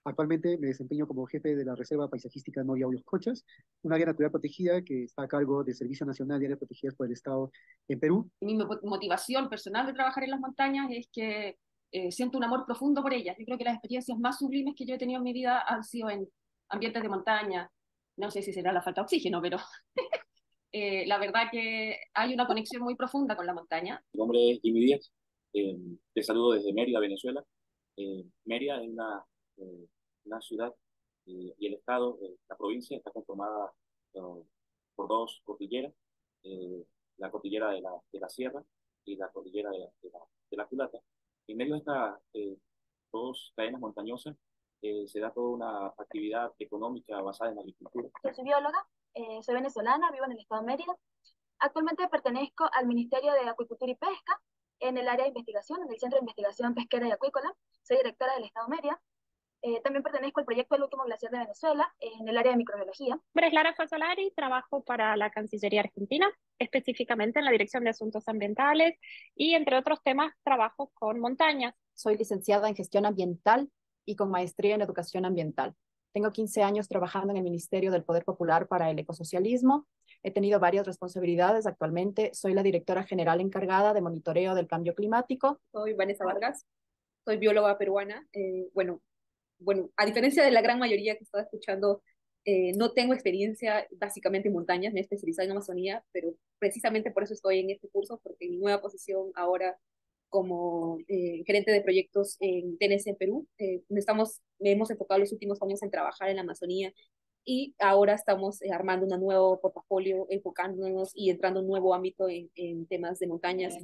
Actualmente me desempeño como jefe de la Reserva Paisajística Noria Cochas, un área natural protegida que está a cargo del Servicio Nacional de Áreas Protegidas por el Estado en Perú. Mi motivación personal de trabajar en las montañas es que siento un amor profundo por ellas. Yo creo que las experiencias más sublimes que yo he tenido en mi vida han sido en ambientes de montaña. No sé si será la falta de oxígeno, pero la verdad que hay una conexión muy profunda con la montaña. Mi nombre es Jimmy Díaz, te saludo desde Mérida, Venezuela. Mérida es una ciudad y el estado, la provincia está conformada por dos cordilleras, la cordillera de la Sierra y la cordillera de la Culata. En medio de estas dos cadenas montañosas se da toda una actividad económica basada en la agricultura. Yo soy bióloga, soy venezolana, vivo en el estado de Mérida. Actualmente pertenezco al Ministerio de Acuicultura y Pesca en el área de investigación, en el Centro de Investigación Pesquera y Acuícola. Soy directora del estado de Mérida. También pertenezco al proyecto del último glaciar de Venezuela en el área de microbiología. Mi nombre es Lara Fasolari, trabajo para la Cancillería Argentina, específicamente en la Dirección de Asuntos Ambientales y, entre otros temas, trabajo con montañas. Soy licenciada en Gestión Ambiental y con maestría en Educación Ambiental. Tengo 15 años trabajando en el Ministerio del Poder Popular para el Ecosocialismo. He tenido varias responsabilidades. Actualmente soy la directora general encargada de monitoreo del cambio climático. Soy Vanessa Vargas, soy bióloga peruana. Bueno, a diferencia de la gran mayoría que estaba escuchando, no tengo experiencia básicamente en montañas, me he especializado en Amazonía, pero precisamente por eso estoy en este curso, porque mi nueva posición ahora como gerente de proyectos en TNC en Perú, hemos enfocado los últimos años en trabajar en la Amazonía y ahora estamos armando un nuevo portafolio, enfocándonos y entrando en un nuevo ámbito en temas de montañas.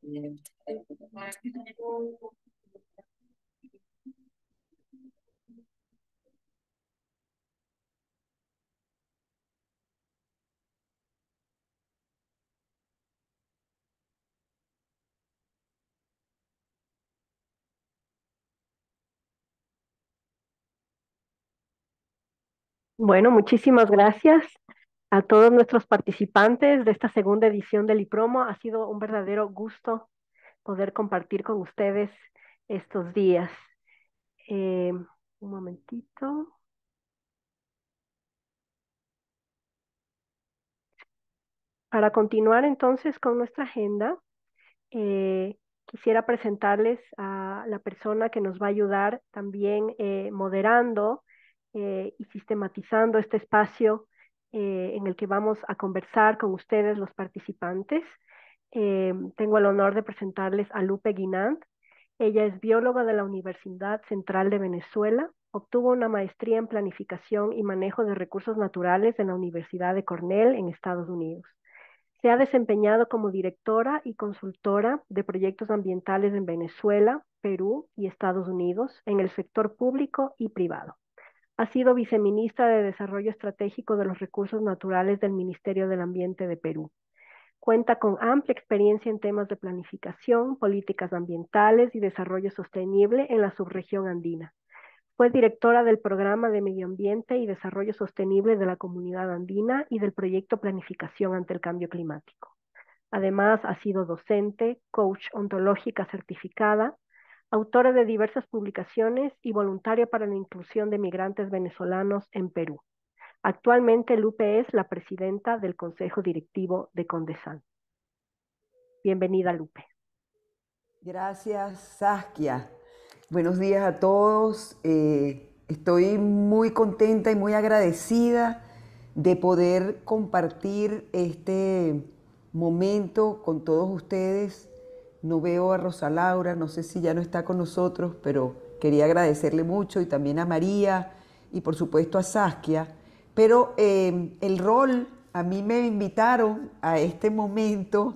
Bueno, muchísimas gracias a todos nuestros participantes de esta segunda edición del IPROMO. Ha sido un verdadero gusto poder compartir con ustedes estos días. Un momentito. Para continuar entonces con nuestra agenda, quisiera presentarles a la persona que nos va a ayudar también moderando y sistematizando este espacio en el que vamos a conversar con ustedes, los participantes. Tengo el honor de presentarles a Lupe Guinant. Ella es bióloga de la Universidad Central de Venezuela. Obtuvo una maestría en planificación y manejo de recursos naturales en la Universidad de Cornell en Estados Unidos. Se ha desempeñado como directora y consultora de proyectos ambientales en Venezuela, Perú y Estados Unidos en el sector público y privado. Ha sido viceministra de Desarrollo Estratégico de los Recursos Naturales del Ministerio del Ambiente de Perú. Cuenta con amplia experiencia en temas de planificación, políticas ambientales y desarrollo sostenible en la subregión andina. Fue directora del Programa de Medio Ambiente y Desarrollo Sostenible de la Comunidad Andina y del Proyecto Planificación ante el Cambio Climático. Además, ha sido docente, coach ontológica certificada, autora de diversas publicaciones y voluntaria para la inclusión de migrantes venezolanos en Perú. Actualmente, Lupe es la presidenta del Consejo Directivo de Condesan. Bienvenida, Lupe. Gracias, Saskia. Buenos días a todos. Estoy muy contenta y muy agradecida de poder compartir este momento con todos ustedes. No veo a Rosa Laura, no sé si ya no está con nosotros, pero quería agradecerle mucho y también a María y por supuesto a Saskia. Pero el rol, a mí me invitaron a este momento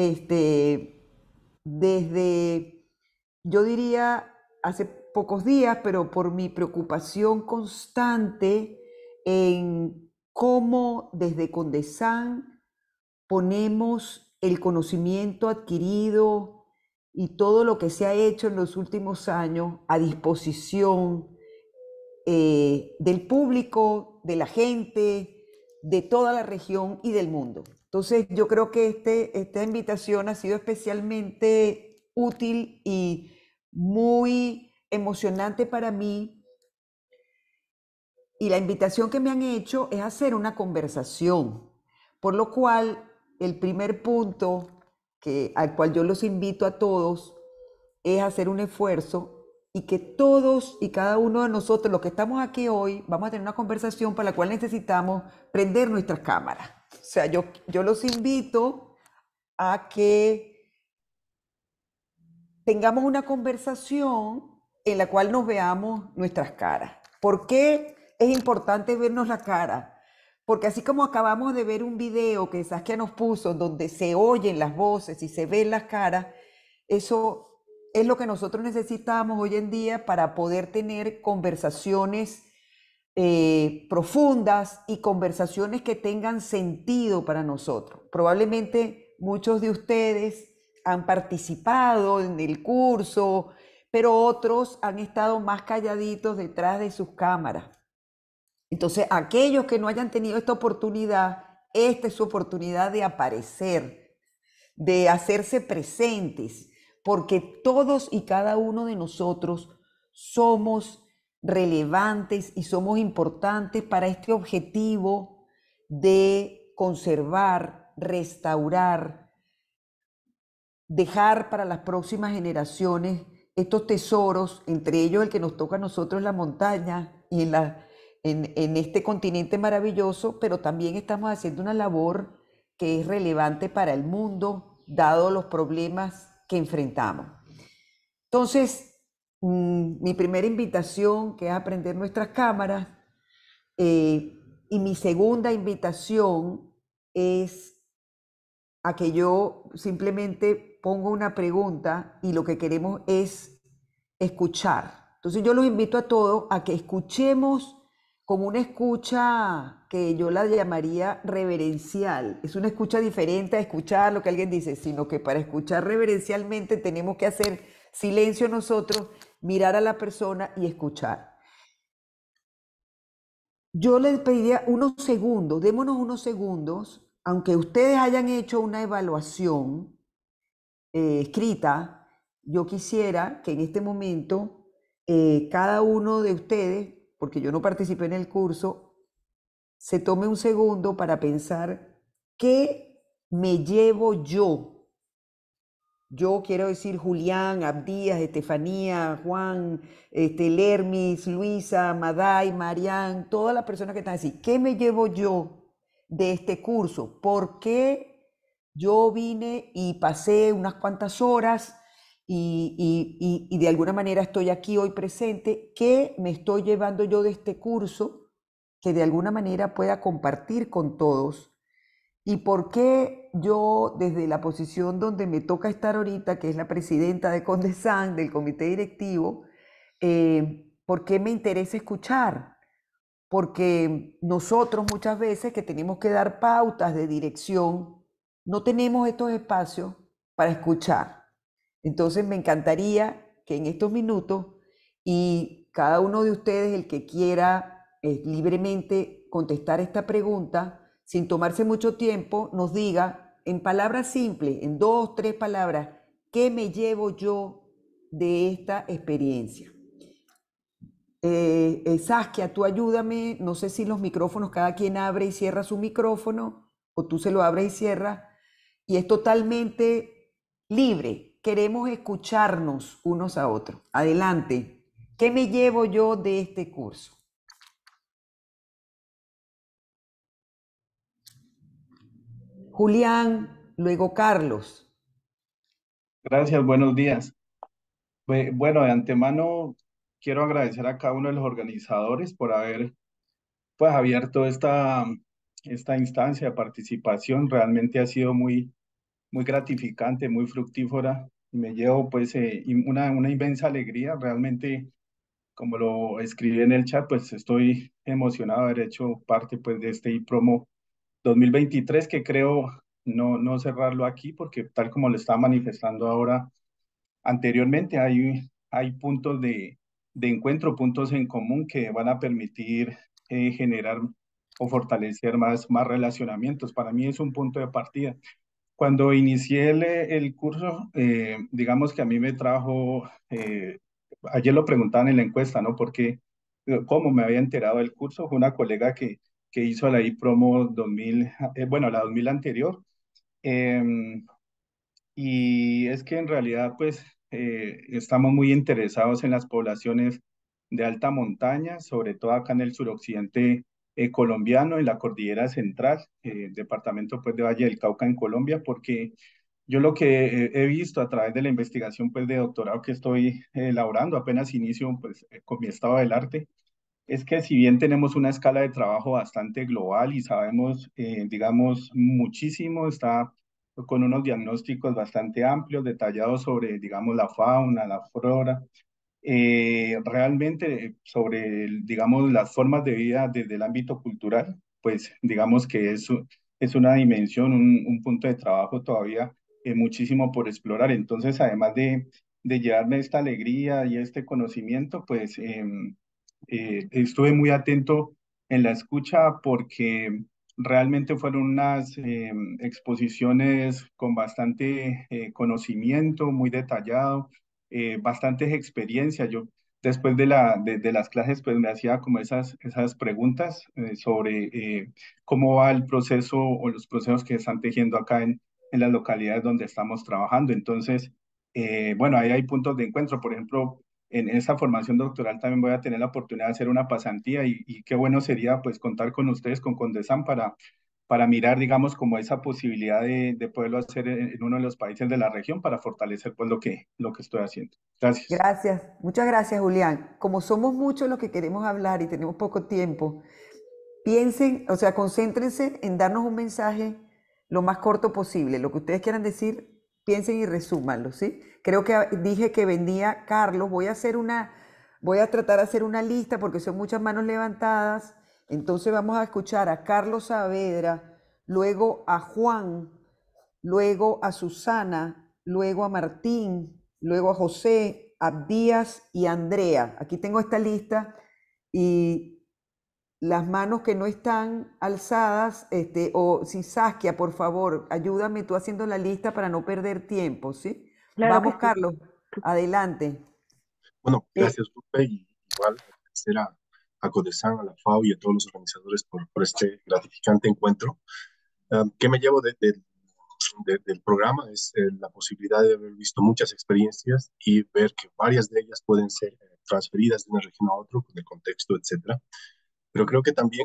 desde, yo diría, hace pocos días, pero por mi preocupación constante en cómo desde Condesan ponemos el conocimiento adquirido y todo lo que se ha hecho en los últimos años a disposición del público, de la gente, de toda la región y del mundo. Entonces yo creo que esta invitación ha sido especialmente útil y muy emocionante para mí Y la invitación que me han hecho es hacer una conversación, por lo cual el primer punto al cual yo los invito a todos es hacer un esfuerzo y que todos y cada uno de nosotros, los que estamos aquí hoy, vamos a tener una conversación para la cual necesitamos prender nuestras cámaras. O sea, yo los invito a que tengamos una conversación en la cual nos veamos nuestras caras. ¿Por qué es importante vernos la cara? Porque así como acabamos de ver un video que Saskia nos puso, donde se oyen las voces y se ven las caras, eso es lo que nosotros necesitamos hoy en día para poder tener conversaciones profundas y conversaciones que tengan sentido para nosotros. Probablemente muchos de ustedes han participado en el curso, pero otros han estado más calladitos detrás de sus cámaras. Entonces, aquellos que no hayan tenido esta oportunidad, esta es su oportunidad de aparecer, de hacerse presentes, porque todos y cada uno de nosotros somos relevantes y somos importantes para este objetivo de conservar, restaurar, dejar para las próximas generaciones estos tesoros, entre ellos el que nos toca a nosotros, la montaña y en este continente maravilloso, pero también estamos haciendo una labor que es relevante para el mundo, dado los problemas que enfrentamos. Entonces, mi primera invitación, que es aprender nuestras cámaras, y mi segunda invitación es a que yo simplemente pongo una pregunta y lo que queremos es escuchar. Entonces yo los invito a todos a que escuchemos con una escucha que yo la llamaría reverencial. Es una escucha diferente a escuchar lo que alguien dice, sino que para escuchar reverencialmente tenemos que hacer silencio nosotros, mirar a la persona y escuchar. Yo les pediría unos segundos, démonos unos segundos, aunque ustedes hayan hecho una evaluación escrita, yo quisiera que en este momento cada uno de ustedes, porque yo no participé en el curso, se tome un segundo para pensar qué me llevo yo. Yo quiero decir Julián, Abdías, Estefanía, Juan, Lermis, Luisa, Maday, Marián, todas las personas que están así. ¿Qué me llevo yo de este curso? ¿Por qué yo vine y pasé unas cuantas horas y de alguna manera estoy aquí hoy presente? ¿Qué me estoy llevando yo de este curso que de alguna manera pueda compartir con todos? ¿Y por qué yo, desde la posición donde me toca estar ahorita, que es la presidenta de Condesan, del comité directivo, por qué me interesa escuchar? Porque nosotros muchas veces que tenemos que dar pautas de dirección, no tenemos estos espacios para escuchar. Entonces me encantaría que en estos minutos, y cada uno de ustedes, el que quiera libremente contestar esta pregunta, sin tomarse mucho tiempo, nos diga en palabras simples, en 2, 3 palabras, ¿qué me llevo yo de esta experiencia? Saskia, tú ayúdame, no sé si los micrófonos, cada quien abre y cierra su micrófono, o tú se lo abres y cierras, y es totalmente libre. Queremos escucharnos unos a otros. Adelante. ¿Qué me llevo yo de este curso? Julián, luego Carlos. Gracias, buenos días. Bueno, de antemano quiero agradecer a cada uno de los organizadores por haber pues abierto esta instancia de participación. Realmente ha sido muy gratificante, muy fructífera. Y me llevo pues una inmensa alegría. Realmente, como lo escribí en el chat, pues estoy emocionado de haber hecho parte pues de este IPROMO 2023, que creo no cerrarlo aquí, porque tal como lo estaba manifestando ahora anteriormente, hay puntos de encuentro, puntos en común que van a permitir generar o fortalecer más relacionamientos. Para mí es un punto de partida. Cuando inicié el curso, digamos que a mí me trajo, ayer lo preguntaban en la encuesta, ¿no? ¿Por qué cómo me había enterado del curso, fue una colega que hizo la IPROMO 2000, bueno, la 2000 anterior. Em, y es que en realidad, pues, estamos muy interesados en las poblaciones de alta montaña, sobre todo acá en el suroccidente colombiano, en la cordillera central, departamento pues de Valle del Cauca en Colombia, porque yo lo que he visto a través de la investigación pues de doctorado que estoy elaborando, apenas inicio pues con mi estado del arte, es que si bien tenemos una escala de trabajo bastante global y sabemos, digamos, muchísimo, está con unos diagnósticos bastante amplios, detallados sobre, digamos, la fauna, la flora, realmente sobre, digamos, las formas de vida desde el ámbito cultural, pues digamos que es una dimensión, un punto de trabajo todavía muchísimo por explorar. Entonces, además de llevarme esta alegría y este conocimiento, pues estuve muy atento en la escucha porque realmente fueron unas exposiciones con bastante conocimiento, muy detallado, bastantes experiencias. Yo después de las clases pues me hacía como esas preguntas sobre cómo va el proceso o los procesos que están tejiendo acá en las localidades donde estamos trabajando. Entonces, bueno, ahí hay puntos de encuentro. Por ejemplo, en esta formación doctoral también voy a tener la oportunidad de hacer una pasantía y qué bueno sería pues contar con ustedes, con Condesan, para mirar, digamos, como esa posibilidad de poderlo hacer en uno de los países de la región para fortalecer pues lo que estoy haciendo. Gracias. Gracias, muchas gracias, Julián. Como somos muchos los que queremos hablar y tenemos poco tiempo, piensen, o sea, concéntrense en darnos un mensaje lo más corto posible. Lo que ustedes quieran decir, piensen y resúmanlo, ¿sí? Creo que dije que venía Carlos. Voy a tratar de hacer una lista porque son muchas manos levantadas. Entonces vamos a escuchar a Carlos Saavedra, luego a Juan, luego a Susana, luego a Martín, luego a José, Abdías y Andrea. Aquí tengo esta lista y las manos que no están alzadas, o si Saskia, por favor, ayúdame tú haciendo la lista para no perder tiempo, ¿sí? Claro que Vamos, sí. Carlos, adelante. Bueno, gracias, Lupe, y igual agradecer a Codesan, a la FAO y a todos los organizadores por este gratificante encuentro. ¿Qué me llevo del programa? Es la posibilidad de haber visto muchas experiencias y ver que varias de ellas pueden ser transferidas de una región a otra, con el contexto, etcétera. Pero creo que también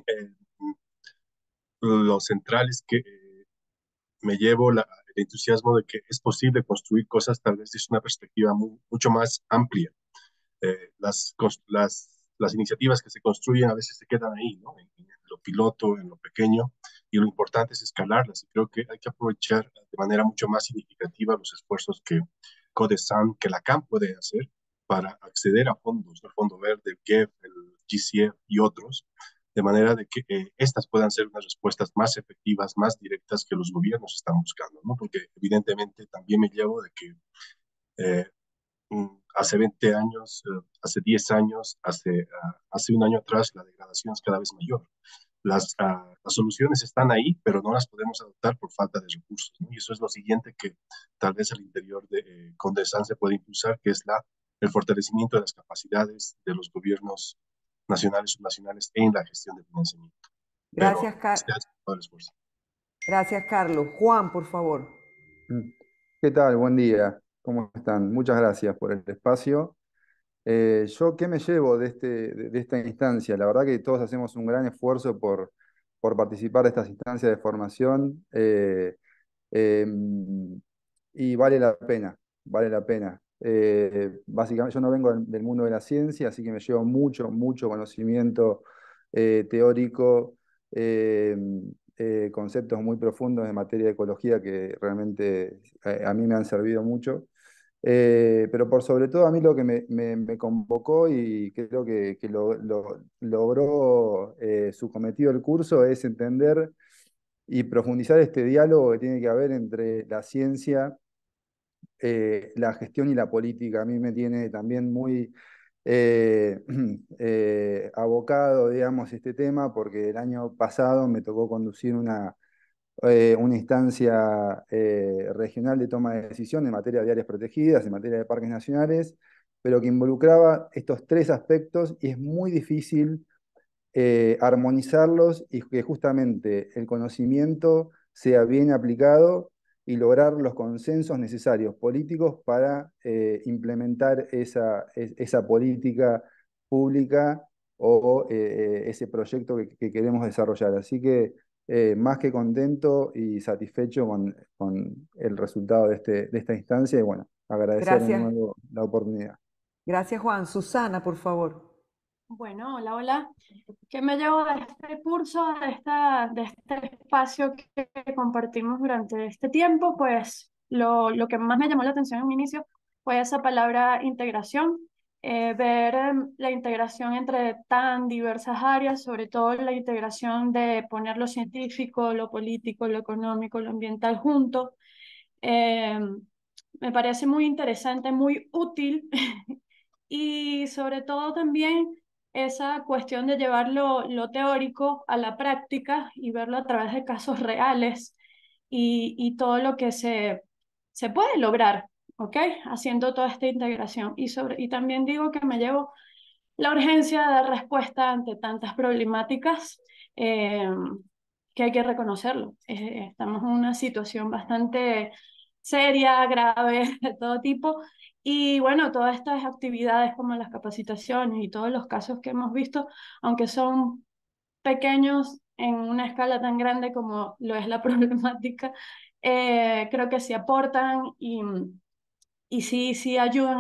lo central es que me llevo el entusiasmo de que es posible construir cosas tal vez desde una perspectiva mucho más amplia. Las iniciativas que se construyen a veces se quedan ahí, ¿no? En lo piloto, en lo pequeño, y lo importante es escalarlas. Y creo que hay que aprovechar de manera mucho más significativa los esfuerzos que CODESAN, que la CAM puede hacer para acceder a fondos, el Fondo Verde, el GEF, el GCF y otros, de manera de que estas puedan ser unas respuestas más efectivas, más directas que los gobiernos están buscando, ¿no? Porque evidentemente también me llevo de que eh, hace 20 años, hace 10 años, hace un año atrás, la degradación es cada vez mayor. Las soluciones están ahí, pero no las podemos adoptar por falta de recursos, ¿no? Y eso es lo siguiente que tal vez al interior de Condesan se puede impulsar, que es el fortalecimiento de las capacidades de los gobiernos nacionales y subnacionales en la gestión de financiamiento. Gracias, Todo el esfuerzo. Gracias, Carlos. Juan, por favor. ¿Qué tal? Buen día. ¿Cómo están? Muchas gracias por el espacio. ¿Yo qué me llevo de esta instancia? La verdad que todos hacemos un gran esfuerzo por participar de estas instancias de formación, eh, y vale la pena, vale la pena. Básicamente yo no vengo del mundo de la ciencia, así que me llevo mucho conocimiento teórico, eh, conceptos muy profundos en materia de ecología que realmente a mí me han servido mucho. Pero por sobre todo a mí lo que me convocó y creo que logró su cometido el curso es entender y profundizar este diálogo que tiene que haber entre la ciencia, la gestión y la política. A mí me tiene también muy eh, abocado, digamos, este tema, porque el año pasado me tocó conducir una instancia regional de toma de decisión en materia de áreas protegidas, en materia de parques nacionales, pero que involucraba estos tres aspectos y es muy difícil armonizarlos y que justamente el conocimiento sea bien aplicado y lograr los consensos necesarios políticos para implementar esa política pública o ese proyecto que queremos desarrollar. Así que más que contento y satisfecho con el resultado de esta instancia y bueno, agradecer de Gracias. nuevo la oportunidad. Gracias, Juan. Susana, por favor. Bueno, hola, hola. ¿Qué me llevo de este curso, de este espacio que compartimos durante este tiempo? Pues lo que más me llamó la atención en un inicio fue esa palabra integración, ver la integración entre tan diversas áreas, sobre todo la integración de poner lo científico, lo político, lo económico, lo ambiental juntos. Eh, Me parece muy interesante, muy útil y sobre todo también esa cuestión de llevar lo teórico a la práctica y verlo a través de casos reales y todo lo que se puede lograr, ¿ok? Haciendo toda esta integración. Y también digo que me llevo la urgencia de dar respuesta ante tantas problemáticas, eh, que hay que reconocerlo. Estamos en una situación bastante seria, grave, de todo tipo. Y bueno, todas estas actividades como las capacitaciones y todos los casos que hemos visto, aunque son pequeños en una escala tan grande como lo es la problemática, creo que sí aportan y sí ayudan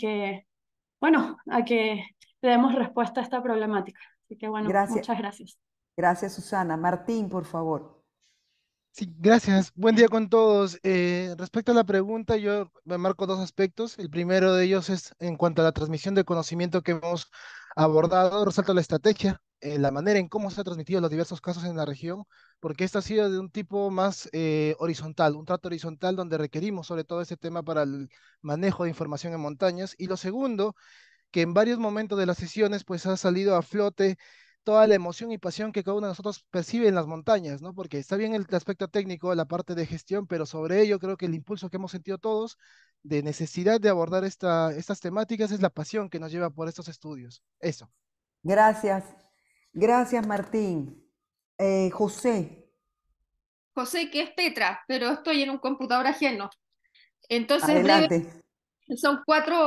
bueno, a que le demos respuesta a esta problemática. Así que bueno, Gracias. muchas gracias. Gracias, Susana. Martín, por favor. Sí, gracias. Buen día con todos. Respecto a la pregunta, yo me marco dos aspectos. El primero de ellos es en cuanto a la transmisión de conocimiento que hemos abordado, resalto la estrategia, la manera en cómo se ha transmitido los diversos casos en la región, porque esta ha sido de un tipo más horizontal, un trato horizontal donde requerimos sobre todo ese tema para el manejo de información en montañas. Y lo segundo, que en varios momentos de las sesiones pues ha salido a flote toda la emoción y pasión que cada uno de nosotros percibe en las montañas, ¿no? Porque está bien el aspecto técnico, la parte de gestión, pero sobre ello creo que el impulso que hemos sentido todos de necesidad de abordar estas temáticas es la pasión que nos lleva por estos estudios. Eso. Gracias. Gracias, Martín. José. José, que es Petra, pero estoy en un computador ajeno. Entonces, breve, Adelante. son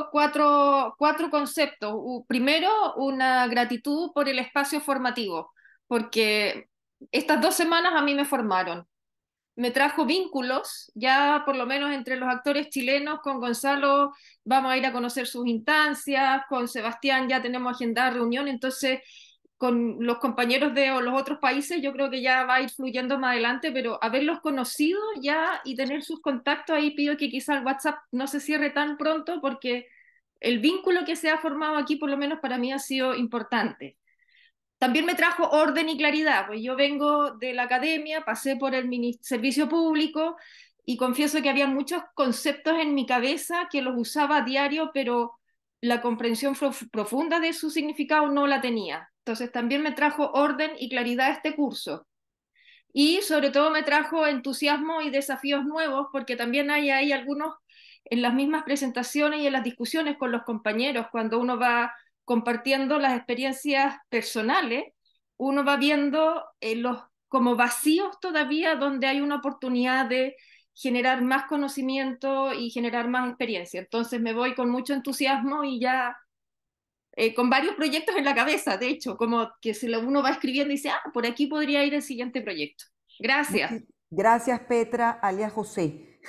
cuatro conceptos. Primero, una gratitud por el espacio formativo, porque estas 2 semanas a mí me formaron. Me trajo vínculos, ya por lo menos entre los actores chilenos, con Gonzalo vamos a ir a conocer sus instancias, con Sebastián ya tenemos agendada reunión, entonces con los compañeros de los otros países yo creo que ya va a ir fluyendo más adelante, pero haberlos conocido ya y tener sus contactos, ahí pido que quizá el WhatsApp no se cierre tan pronto porque el vínculo que se ha formado aquí por lo menos para mí ha sido importante. También me trajo orden y claridad, pues yo vengo de la academia, pasé por el servicio público y confieso que había muchos conceptos en mi cabeza que los usaba a diario, pero la comprensión profunda de su significado no la tenía. Entonces también me trajo orden y claridad este curso. Y sobre todo me trajo entusiasmo y desafíos nuevos, porque también hay algunos en las mismas presentaciones y en las discusiones con los compañeros, cuando uno va compartiendo las experiencias personales, uno va viendo los como vacíos todavía donde hay una oportunidad de generar más conocimiento y generar más experiencia. Entonces me voy con mucho entusiasmo y ya con varios proyectos en la cabeza, de hecho, como que si uno va escribiendo y dice, ah, por aquí podría ir el siguiente proyecto. Gracias. Gracias, Petra, alias José.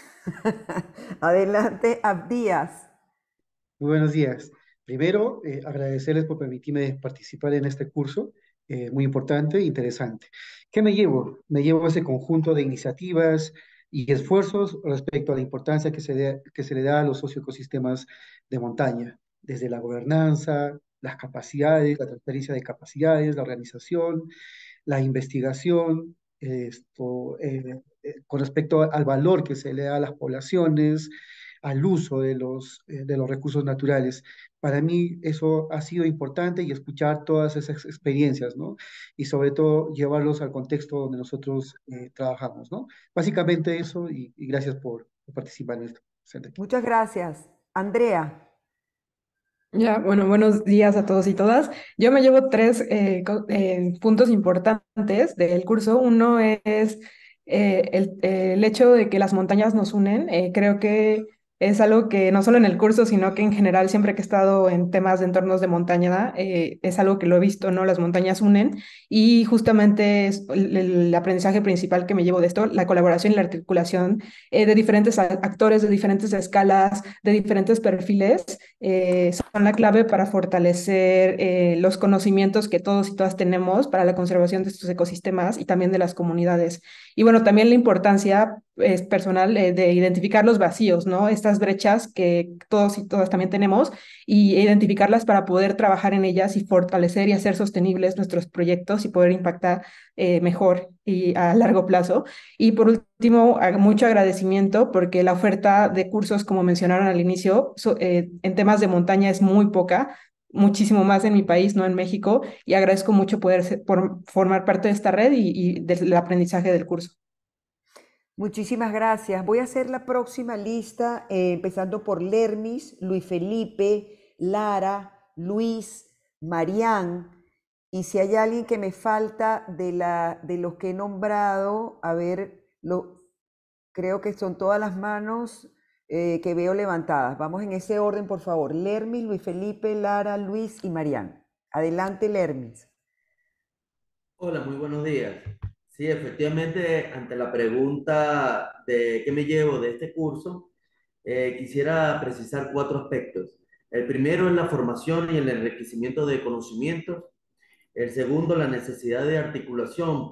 Adelante, Abdías. Muy buenos días. Primero, agradecerles por permitirme participar en este curso, muy importante e interesante. ¿Qué me llevo? Me llevo ese conjunto de iniciativas y esfuerzos respecto a la importancia que se le da a los socioecosistemas de montaña, desde la gobernanza, las capacidades, la transferencia de capacidades, la organización, la investigación, con respecto al valor que se le da a las poblaciones, al uso de los recursos naturales. Para mí eso ha sido importante y escuchar todas esas experiencias, ¿no? Y sobre todo llevarlos al contexto donde nosotros trabajamos, ¿no? Básicamente eso y gracias por participar en esto. Muchas gracias. Andrea. Ya, bueno, buenos días a todos y todas. Yo me llevo tres puntos importantes del curso. Uno es el hecho de que las montañas nos unen. Creo que es algo que no solo en el curso, sino que en general, siempre que he estado en temas de entornos de montaña, es algo que lo he visto, ¿no? Las montañas unen y justamente es el aprendizaje principal que me llevo de esto, la colaboración y la articulación de diferentes actores, de diferentes escalas, de diferentes perfiles son la clave para fortalecer los conocimientos que todos y todas tenemos para la conservación de estos ecosistemas y también de las comunidades. Y bueno, también la importancia es personal de identificar los vacíos, ¿no? Estas brechas que todos y todas también tenemos y identificarlas para poder trabajar en ellas y fortalecer y hacer sostenibles nuestros proyectos y poder impactar mejor y a largo plazo. Y por último, mucho agradecimiento porque la oferta de cursos, como mencionaron al inicio, en temas de montaña es muy poca, muchísimo más en mi país, no en México, y agradezco mucho poder formar parte de esta red y del aprendizaje del curso. Muchísimas gracias. Voy a hacer la próxima lista, empezando por Lermis, Luis Felipe, Lara, Luis, Marián. Y si hay alguien que me falta de los que he nombrado, a ver, creo que son todas las manos que veo levantadas. Vamos en ese orden, por favor. Lermis, Luis Felipe, Lara, Luis y Marián. Adelante, Lermis. Hola, muy buenos días. Sí, efectivamente, ante la pregunta de qué me llevo de este curso, quisiera precisar cuatro aspectos. El primero es la formación y el enriquecimiento de conocimientos. El segundo, la necesidad de articulación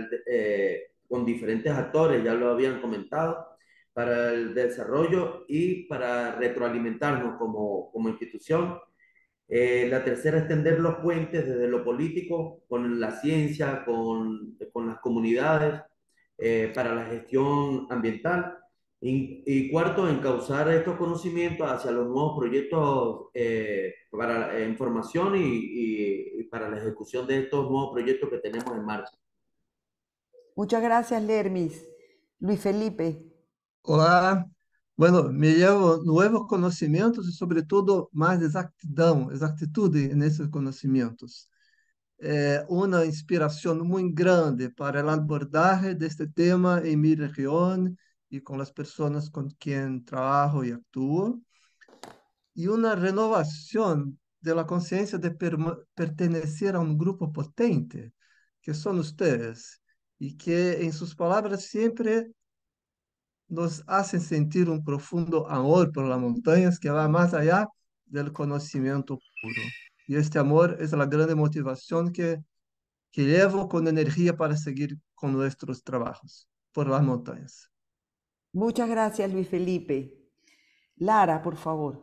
con diferentes actores, ya lo habían comentado, para el desarrollo y para retroalimentarnos como institución. La tercera es tender los puentes desde lo político, con la ciencia, con las comunidades, para la gestión ambiental. Y cuarto, encauzar estos conocimientos hacia los nuevos proyectos para la información y para la ejecución de estos nuevos proyectos que tenemos en marcha. Muchas gracias, Lermis. Luis Felipe. Olá, bueno, me llevo nuevos conocimientos y sobre todo más exactitud en esos conocimientos. Una inspiración muy grande para el abordaje de este tema en mi región y con las personas con quien trabajo y actúo, y una renovación de la conciencia de pertenecer a un grupo potente, que son ustedes, y que en sus palabras siempre nos hacen sentir un profundo amor por las montañas que va más allá del conocimiento puro. Y este amor es la gran motivación que llevo con energía para seguir con nuestros trabajos por las montañas. Muchas gracias, Luis Felipe. Lara, por favor.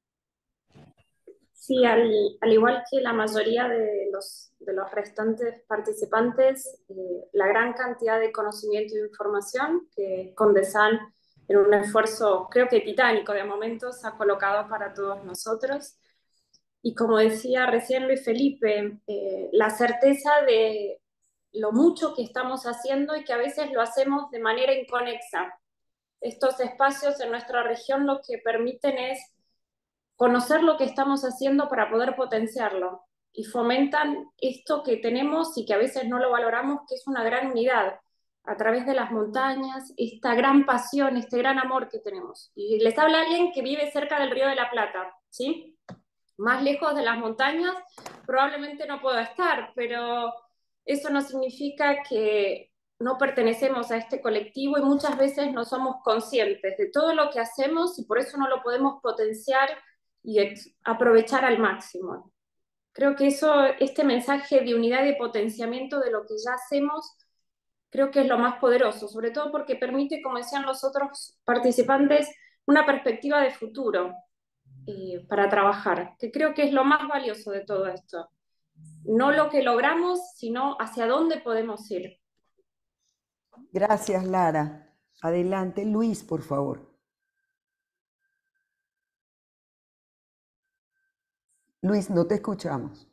Sí, al igual que la mayoría de los restantes participantes, la gran cantidad de conocimiento e información que Condesan, en un esfuerzo creo que titánico de momentos, ha colocado para todos nosotros. Y como decía recién Luis Felipe, la certeza de lo mucho que estamos haciendo y que a veces lo hacemos de manera inconexa. Estos espacios en nuestra región lo que permiten es conocer lo que estamos haciendo para poder potenciarlo y fomentan esto que tenemos y que a veces no lo valoramos, que es una gran unidad a través de las montañas, esta gran pasión, este gran amor que tenemos. Y les habla alguien que vive cerca del Río de la Plata, ¿sí? Más lejos de las montañas probablemente no puedo estar, pero eso no significa que no pertenecemos a este colectivo y muchas veces no somos conscientes de todo lo que hacemos y por eso no lo podemos potenciar y aprovechar al máximo. Creo que este mensaje de unidad y de potenciamiento de lo que ya hacemos, creo que es lo más poderoso, sobre todo porque permite, como decían los otros participantes, una perspectiva de futuro para trabajar, que creo que es lo más valioso de todo esto. No lo que logramos, sino hacia dónde podemos ir. Gracias, Lara. Adelante, Luis, por favor. Luis, no te escuchamos.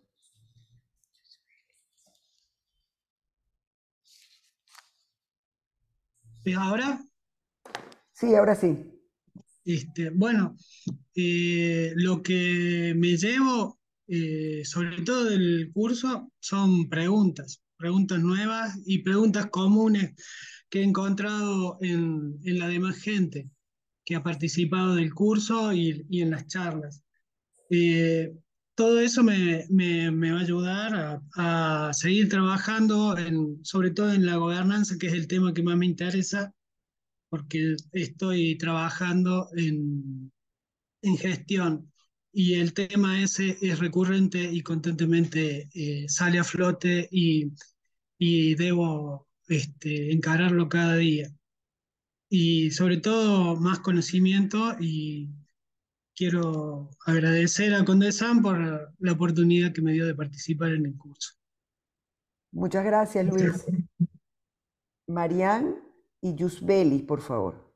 ¿Y ahora? Sí, ahora sí. Bueno, lo que me llevo, sobre todo del curso, son preguntas nuevas y preguntas comunes que he encontrado en la demás gente que ha participado del curso y en las charlas. Eh, Todo eso me va a ayudar a seguir trabajando, sobre todo en la gobernanza, que es el tema que más me interesa, porque estoy trabajando en gestión y el tema ese es recurrente y constantemente sale a flote y debo encararlo cada día. Y sobre todo más conocimiento y quiero agradecer a Condesan por la oportunidad que me dio de participar en el curso. Muchas gracias, Luis. Marian y Yusbeli, por favor.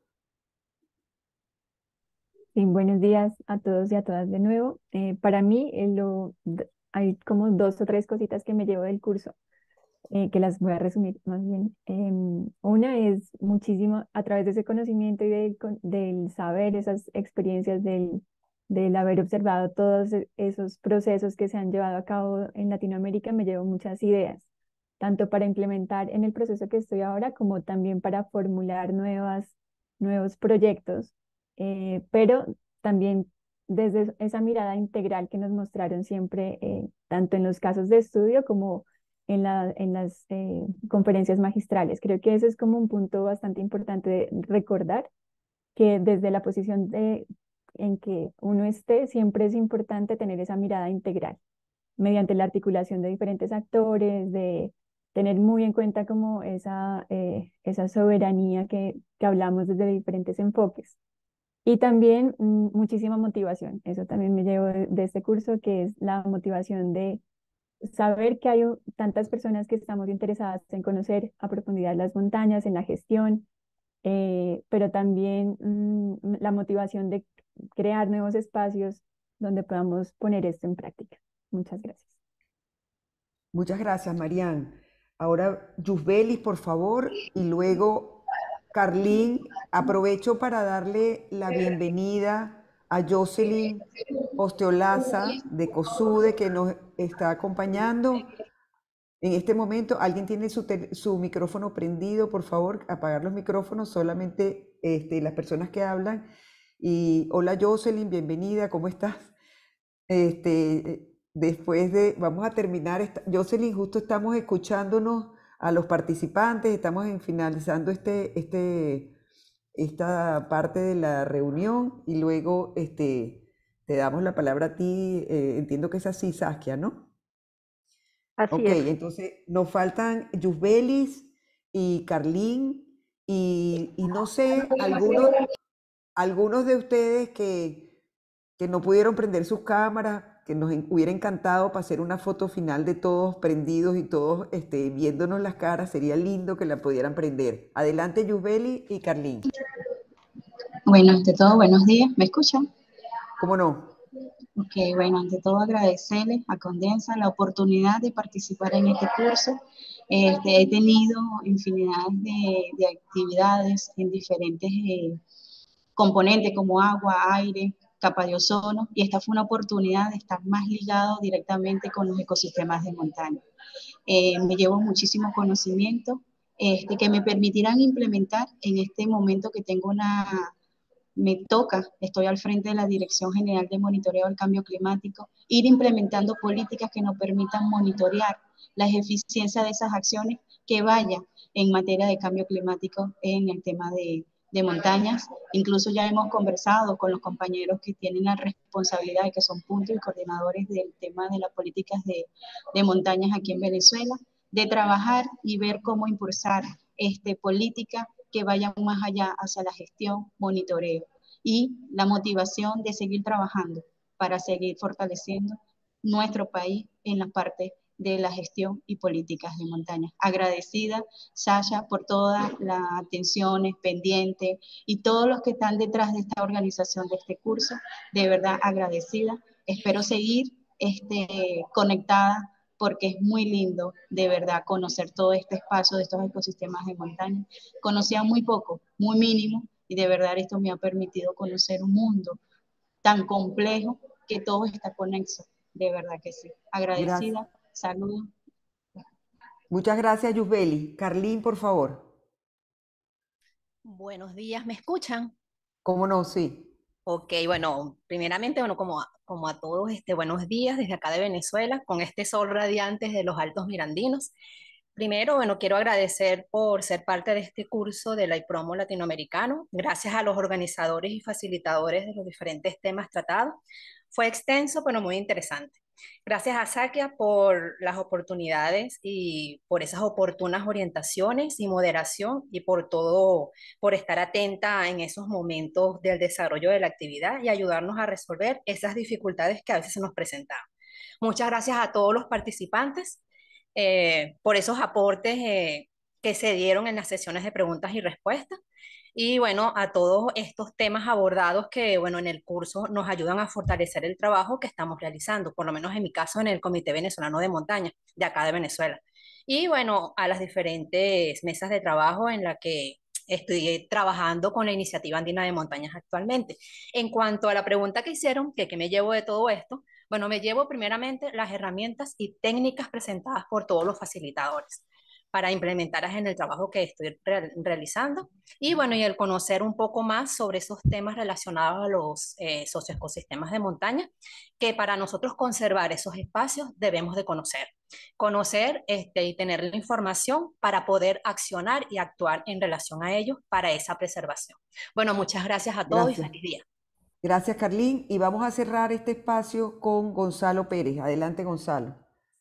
Sí, buenos días a todos y a todas de nuevo. Para mí hay como dos o tres cositas que me llevo del curso, que las voy a resumir más bien. Una es muchísimo a través de ese conocimiento y del saber, esas experiencias del haber observado todos esos procesos que se han llevado a cabo en Latinoamérica, me llevo muchas ideas, tanto para implementar en el proceso que estoy ahora como también para formular nuevos proyectos, pero también desde esa mirada integral que nos mostraron siempre, tanto en los casos de estudio como en las conferencias magistrales. Creo que eso es como un punto bastante importante de recordar, que desde la posición en que uno esté, siempre es importante tener esa mirada integral, mediante la articulación de diferentes actores, de tener muy en cuenta como esa soberanía que hablamos desde diferentes enfoques. Y también muchísima motivación. Eso también me llevo de este curso, que es la motivación de saber que hay tantas personas que estamos interesadas en conocer a profundidad las montañas, en la gestión, pero también la motivación de crear nuevos espacios donde podamos poner esto en práctica. Muchas gracias. Muchas gracias, Marian. Ahora, Yusbeli, por favor, y luego Carlín. Aprovecho para darle la bienvenida a Jocelyn Osteolaza de COSUDE, que nos está acompañando. En este momento, ¿alguien tiene su micrófono prendido? Por favor, apagar los micrófonos, solamente las personas que hablan. Y hola Jocelyn, bienvenida, ¿cómo estás? Vamos a terminar, Jocelyn, justo estamos escuchándonos a los participantes, estamos finalizando esta parte de la reunión y luego te damos la palabra a ti, entiendo que es así, Saskia, ¿no? Así Ok, es. entonces nos faltan Yusbelis y Carlín y no sé, algunos de ustedes que no pudieron prender sus cámaras, que nos hubiera encantado para hacer una foto final de todos prendidos y todos viéndonos las caras, sería lindo que la pudieran prender. Adelante, Yusbeli y Carlín. Bueno, ante todo, buenos días. ¿Me escuchan? ¿Cómo no? Ok, bueno, ante todo agradecerles a Condensa la oportunidad de participar en este curso. He tenido infinidad de actividades en diferentes componentes como agua, aire, capa de ozono, y esta fue una oportunidad de estar más ligado directamente con los ecosistemas de montaña. Me llevo muchísimo conocimiento que me permitirán implementar en este momento que tengo estoy al frente de la Dirección General de Monitoreo del Cambio Climático, ir implementando políticas que nos permitan monitorear la eficiencia de esas acciones que vayan en materia de cambio climático en el tema de montañas. Incluso ya hemos conversado con los compañeros que tienen la responsabilidad y que son puntos y coordinadores del tema de las políticas de montañas aquí en Venezuela, de trabajar y ver cómo impulsar políticas que vayan más allá hacia la gestión, monitoreo y la motivación de seguir trabajando para seguir fortaleciendo nuestro país en la parte de la gestión y políticas de montaña. Agradecida, Sasha, por todas las atenciones pendientes y todos los que están detrás de esta organización de este curso. De verdad, agradecida. Espero seguir conectada porque es muy lindo, de verdad, conocer todo este espacio de estos ecosistemas de montaña. Conocía muy poco, muy mínimo, y de verdad esto me ha permitido conocer un mundo tan complejo que todo está conexo, de verdad que sí. Gracias. Agradecida, saludos. Muchas gracias, Yusbeli. Carlín, por favor. Buenos días, ¿me escuchan? ¿Cómo no? Sí. Ok, bueno, primeramente, bueno, como a todos, buenos días desde acá de Venezuela, con este sol radiante de los Altos Mirandinos. Primero, bueno, quiero agradecer por ser parte de este curso de la IPROMO latinoamericano. Gracias a los organizadores y facilitadores de los diferentes temas tratados. Fue extenso, pero muy interesante. Gracias a Sakia por las oportunidades y por esas oportunas orientaciones y moderación y por todo, por estar atenta en esos momentos del desarrollo de la actividad y ayudarnos a resolver esas dificultades que a veces se nos presentaban. Muchas gracias a todos los participantes por esos aportes que se dieron en las sesiones de preguntas y respuestas. Y bueno, a todos estos temas abordados que, bueno, en el curso nos ayudan a fortalecer el trabajo que estamos realizando, por lo menos en mi caso en el Comité Venezolano de Montaña, de acá de Venezuela. Y bueno, a las diferentes mesas de trabajo en la que estoy trabajando con la Iniciativa Andina de Montañas actualmente. En cuanto a la pregunta que hicieron, que qué me llevo de todo esto, bueno, me llevo primeramente las herramientas y técnicas presentadas por todos los facilitadores para implementarlas en el trabajo que estoy realizando. Y bueno, y el conocer un poco más sobre esos temas relacionados a los socioecosistemas de montaña, que para nosotros conservar esos espacios debemos de conocer. Conocer y tener la información para poder accionar y actuar en relación a ellos para esa preservación. Bueno, muchas gracias a todos y Gracias. feliz día. Gracias, Carlín. Y vamos a cerrar este espacio con Gonzalo Pérez. Adelante, Gonzalo.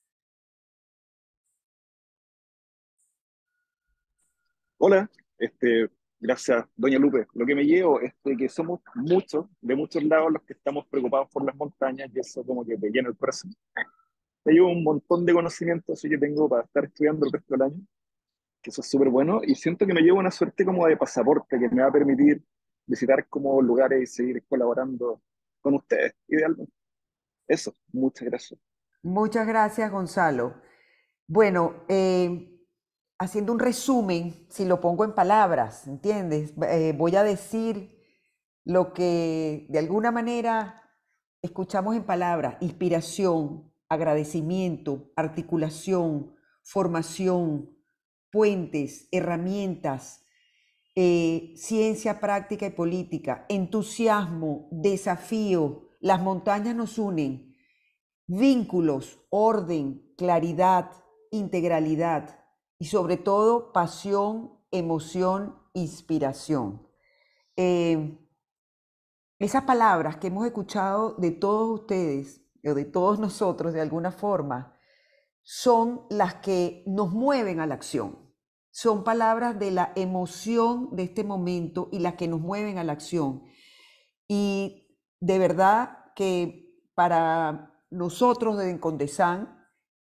Hola, gracias, doña Lupe. Lo que me llevo es de que somos muchos, de muchos lados, los que estamos preocupados por las montañas y eso como que te llena el corazón. Me llevo un montón de conocimientos así que tengo para estar estudiando el resto del año, que eso es súper bueno, y siento que me llevo una suerte como de pasaporte que me va a permitir visitar como lugares y seguir colaborando con ustedes, idealmente. Eso, muchas gracias. Muchas gracias, Gonzalo. Bueno, haciendo un resumen, si lo pongo en palabras, ¿entiendes? Voy a decir lo que de alguna manera escuchamos en palabras: inspiración, agradecimiento, articulación, formación, puentes, herramientas, ciencia práctica y política, entusiasmo, desafío. Las montañas nos unen, vínculos, orden, claridad, integralidad y sobre todo pasión, emoción, inspiración. Esas palabras que hemos escuchado de todos ustedes o de todos nosotros de alguna forma son las que nos mueven a la acción. Son palabras de la emoción de este momento y las que nos mueven a la acción. Y de verdad que para nosotros de Condesan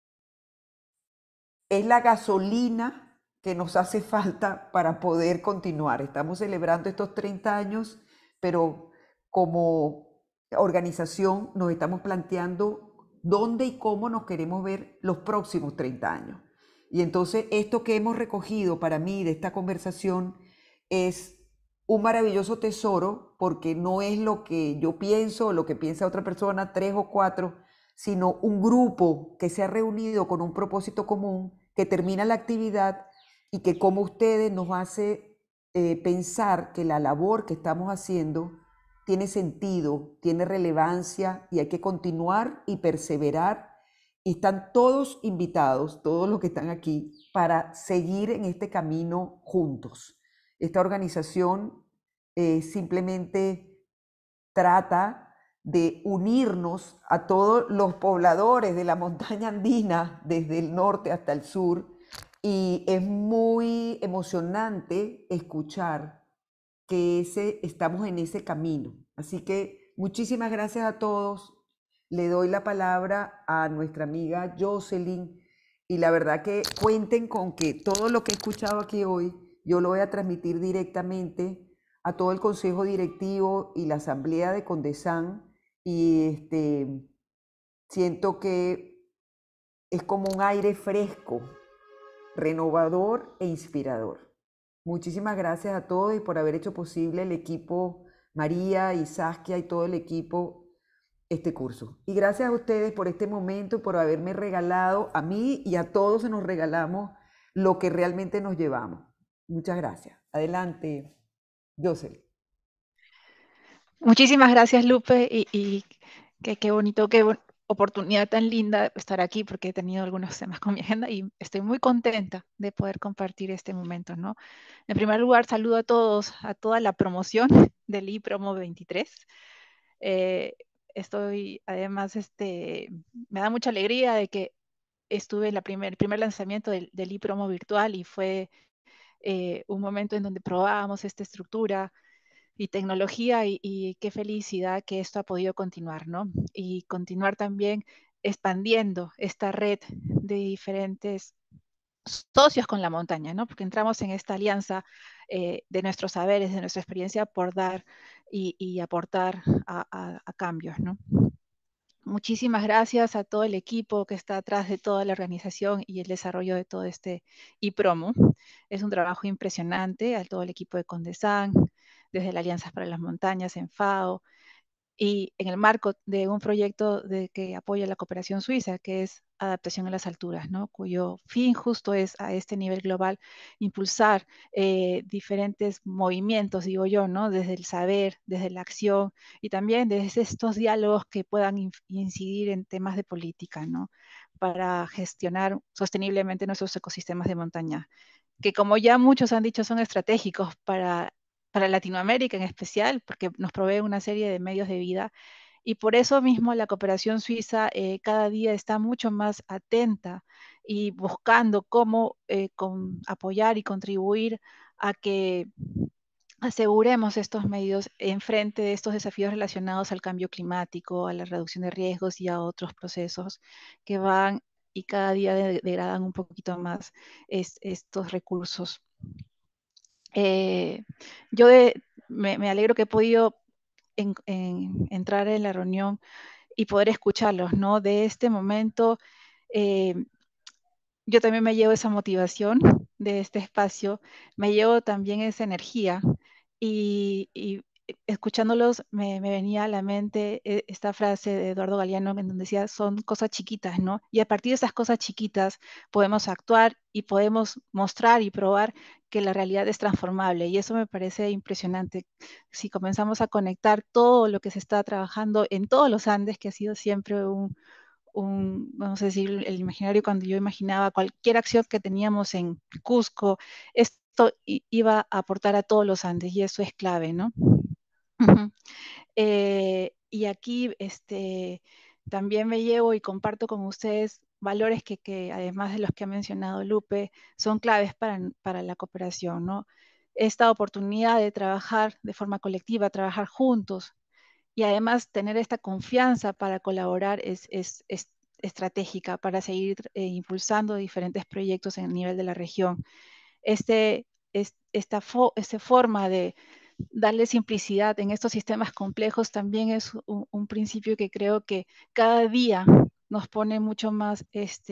es la gasolina que nos hace falta para poder continuar. Estamos celebrando estos 30 años, pero como organización nos estamos planteando dónde y cómo nos queremos ver los próximos 30 años. Y entonces esto que hemos recogido para mí de esta conversación es un maravilloso tesoro, porque no es lo que yo pienso o lo que piensa otra persona, 3 o 4, sino un grupo que se ha reunido con un propósito común, que termina la actividad y que como ustedes nos hace pensar que la labor que estamos haciendo tiene sentido, tiene relevancia y hay que continuar y perseverar. Y están todos invitados, todos los que están aquí, para seguir en este camino juntos. Esta organización simplemente trata de unirnos a todos los pobladores de la montaña andina, desde el norte hasta el sur, y es muy emocionante escuchar que estamos en ese camino. Así que muchísimas gracias a todos. Le doy la palabra a nuestra amiga Jocelyn, y la verdad que cuenten con que todo lo que he escuchado aquí hoy yo lo voy a transmitir directamente a todo el consejo directivo y la asamblea de Condesan, y siento que es como un aire fresco, renovador e inspirador. Muchísimas gracias a todos y por haber hecho posible el equipo, María y Saskia y todo el equipo, este curso. Y gracias a ustedes por este momento y por haberme regalado, a mí y a todos se nos regalamos lo que realmente nos llevamos. Muchas gracias. Adelante, Jocelyn. Muchísimas gracias, Lupe, y qué bonito, oportunidad tan linda estar aquí, porque he tenido algunos temas con mi agenda y estoy muy contenta de poder compartir este momento, ¿no? En primer lugar, saludo a todos, a toda la promoción del iPromo 23. Además, me da mucha alegría de que estuve en el primer lanzamiento del iPromo virtual y fue un momento en donde probábamos esta estructura y tecnología y qué felicidad que esto ha podido continuar, ¿no? Y continuar también expandiendo esta red de diferentes socios con la montaña, ¿no? Porque entramos en esta alianza de nuestros saberes, de nuestra experiencia por dar y aportar a cambios, ¿no? Muchísimas gracias a todo el equipo que está atrás de toda la organización y el desarrollo de todo este iPromo. Es un trabajo impresionante, a todo el equipo de Condesan, desde la Alianzas para las Montañas en FAO, y en el marco de un proyecto que apoya la cooperación suiza, que es adaptación a las alturas, ¿no? Cuyo fin justo es a este nivel global impulsar diferentes movimientos, digo yo, ¿no? Desde el saber, desde la acción y también desde estos diálogos que puedan incidir en temas de política, ¿no? Para gestionar sosteniblemente nuestros ecosistemas de montaña, que como ya muchos han dicho son estratégicos para Latinoamérica en especial, porque nos provee una serie de medios de vida. Y por eso mismo la cooperación suiza cada día está mucho más atenta y buscando cómo apoyar y contribuir a que aseguremos estos medios en frente de estos desafíos relacionados al cambio climático, a la reducción de riesgos y a otros procesos que van y cada día degradan un poquito más estos recursos. Yo me alegro que he podido entrar en la reunión y poder escucharlos, ¿no? De este momento, yo también me llevo esa motivación de este espacio, me llevo también esa energía y escuchándolos me venía a la mente esta frase de Eduardo Galeano en donde decía, son cosas chiquitas, ¿no? Y a partir de esas cosas chiquitas podemos actuar y podemos mostrar y probar que la realidad es transformable y eso me parece impresionante. Si comenzamos a conectar todo lo que se está trabajando en todos los Andes, que ha sido siempre vamos a decir, el imaginario cuando yo imaginaba cualquier acción que teníamos en Cusco, esto iba a aportar a todos los Andes y eso es clave, ¿no? Y aquí también me llevo y comparto con ustedes valores que además de los que ha mencionado Lupe, son claves para la cooperación, ¿no? Esta oportunidad de trabajar de forma colectiva, trabajar juntos, y además tener esta confianza para colaborar es estratégica para seguir impulsando diferentes proyectos en el nivel de la región. Esta forma de darle simplicidad en estos sistemas complejos también es un principio que creo que cada día nos pone mucho más,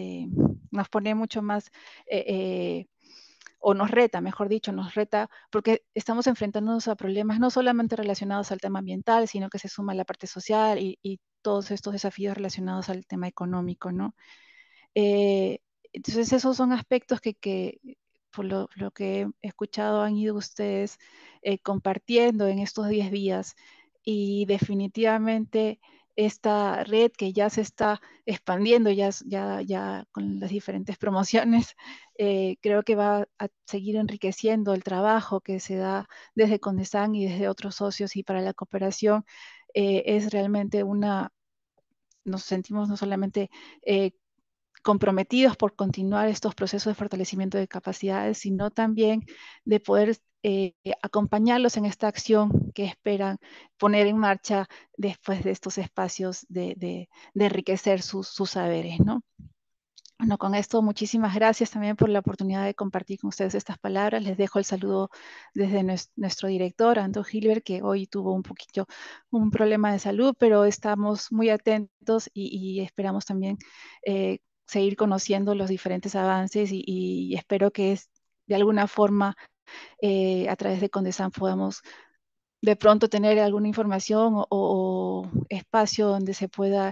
o nos reta, mejor dicho, nos reta, porque estamos enfrentándonos a problemas no solamente relacionados al tema ambiental, sino que se suma la parte social y todos estos desafíos relacionados al tema económico, ¿no? Entonces esos son aspectos que por lo que he escuchado han ido ustedes compartiendo en estos 10 días y definitivamente esta red que ya se está expandiendo ya con las diferentes promociones, creo que va a seguir enriqueciendo el trabajo que se da desde Condesan y desde otros socios y para la cooperación es realmente nos sentimos no solamente comprometidos por continuar estos procesos de fortalecimiento de capacidades, sino también de poder acompañarlos en esta acción que esperan poner en marcha después de estos espacios de enriquecer sus saberes, ¿no? Bueno, con esto muchísimas gracias también por la oportunidad de compartir con ustedes estas palabras. Les dejo el saludo desde nuestro director, Anton Gilbert, que hoy tuvo un problema de salud, pero estamos muy atentos y esperamos también seguir conociendo los diferentes avances y espero que de alguna forma a través de Condesan podamos de pronto tener alguna información o espacio donde se pueda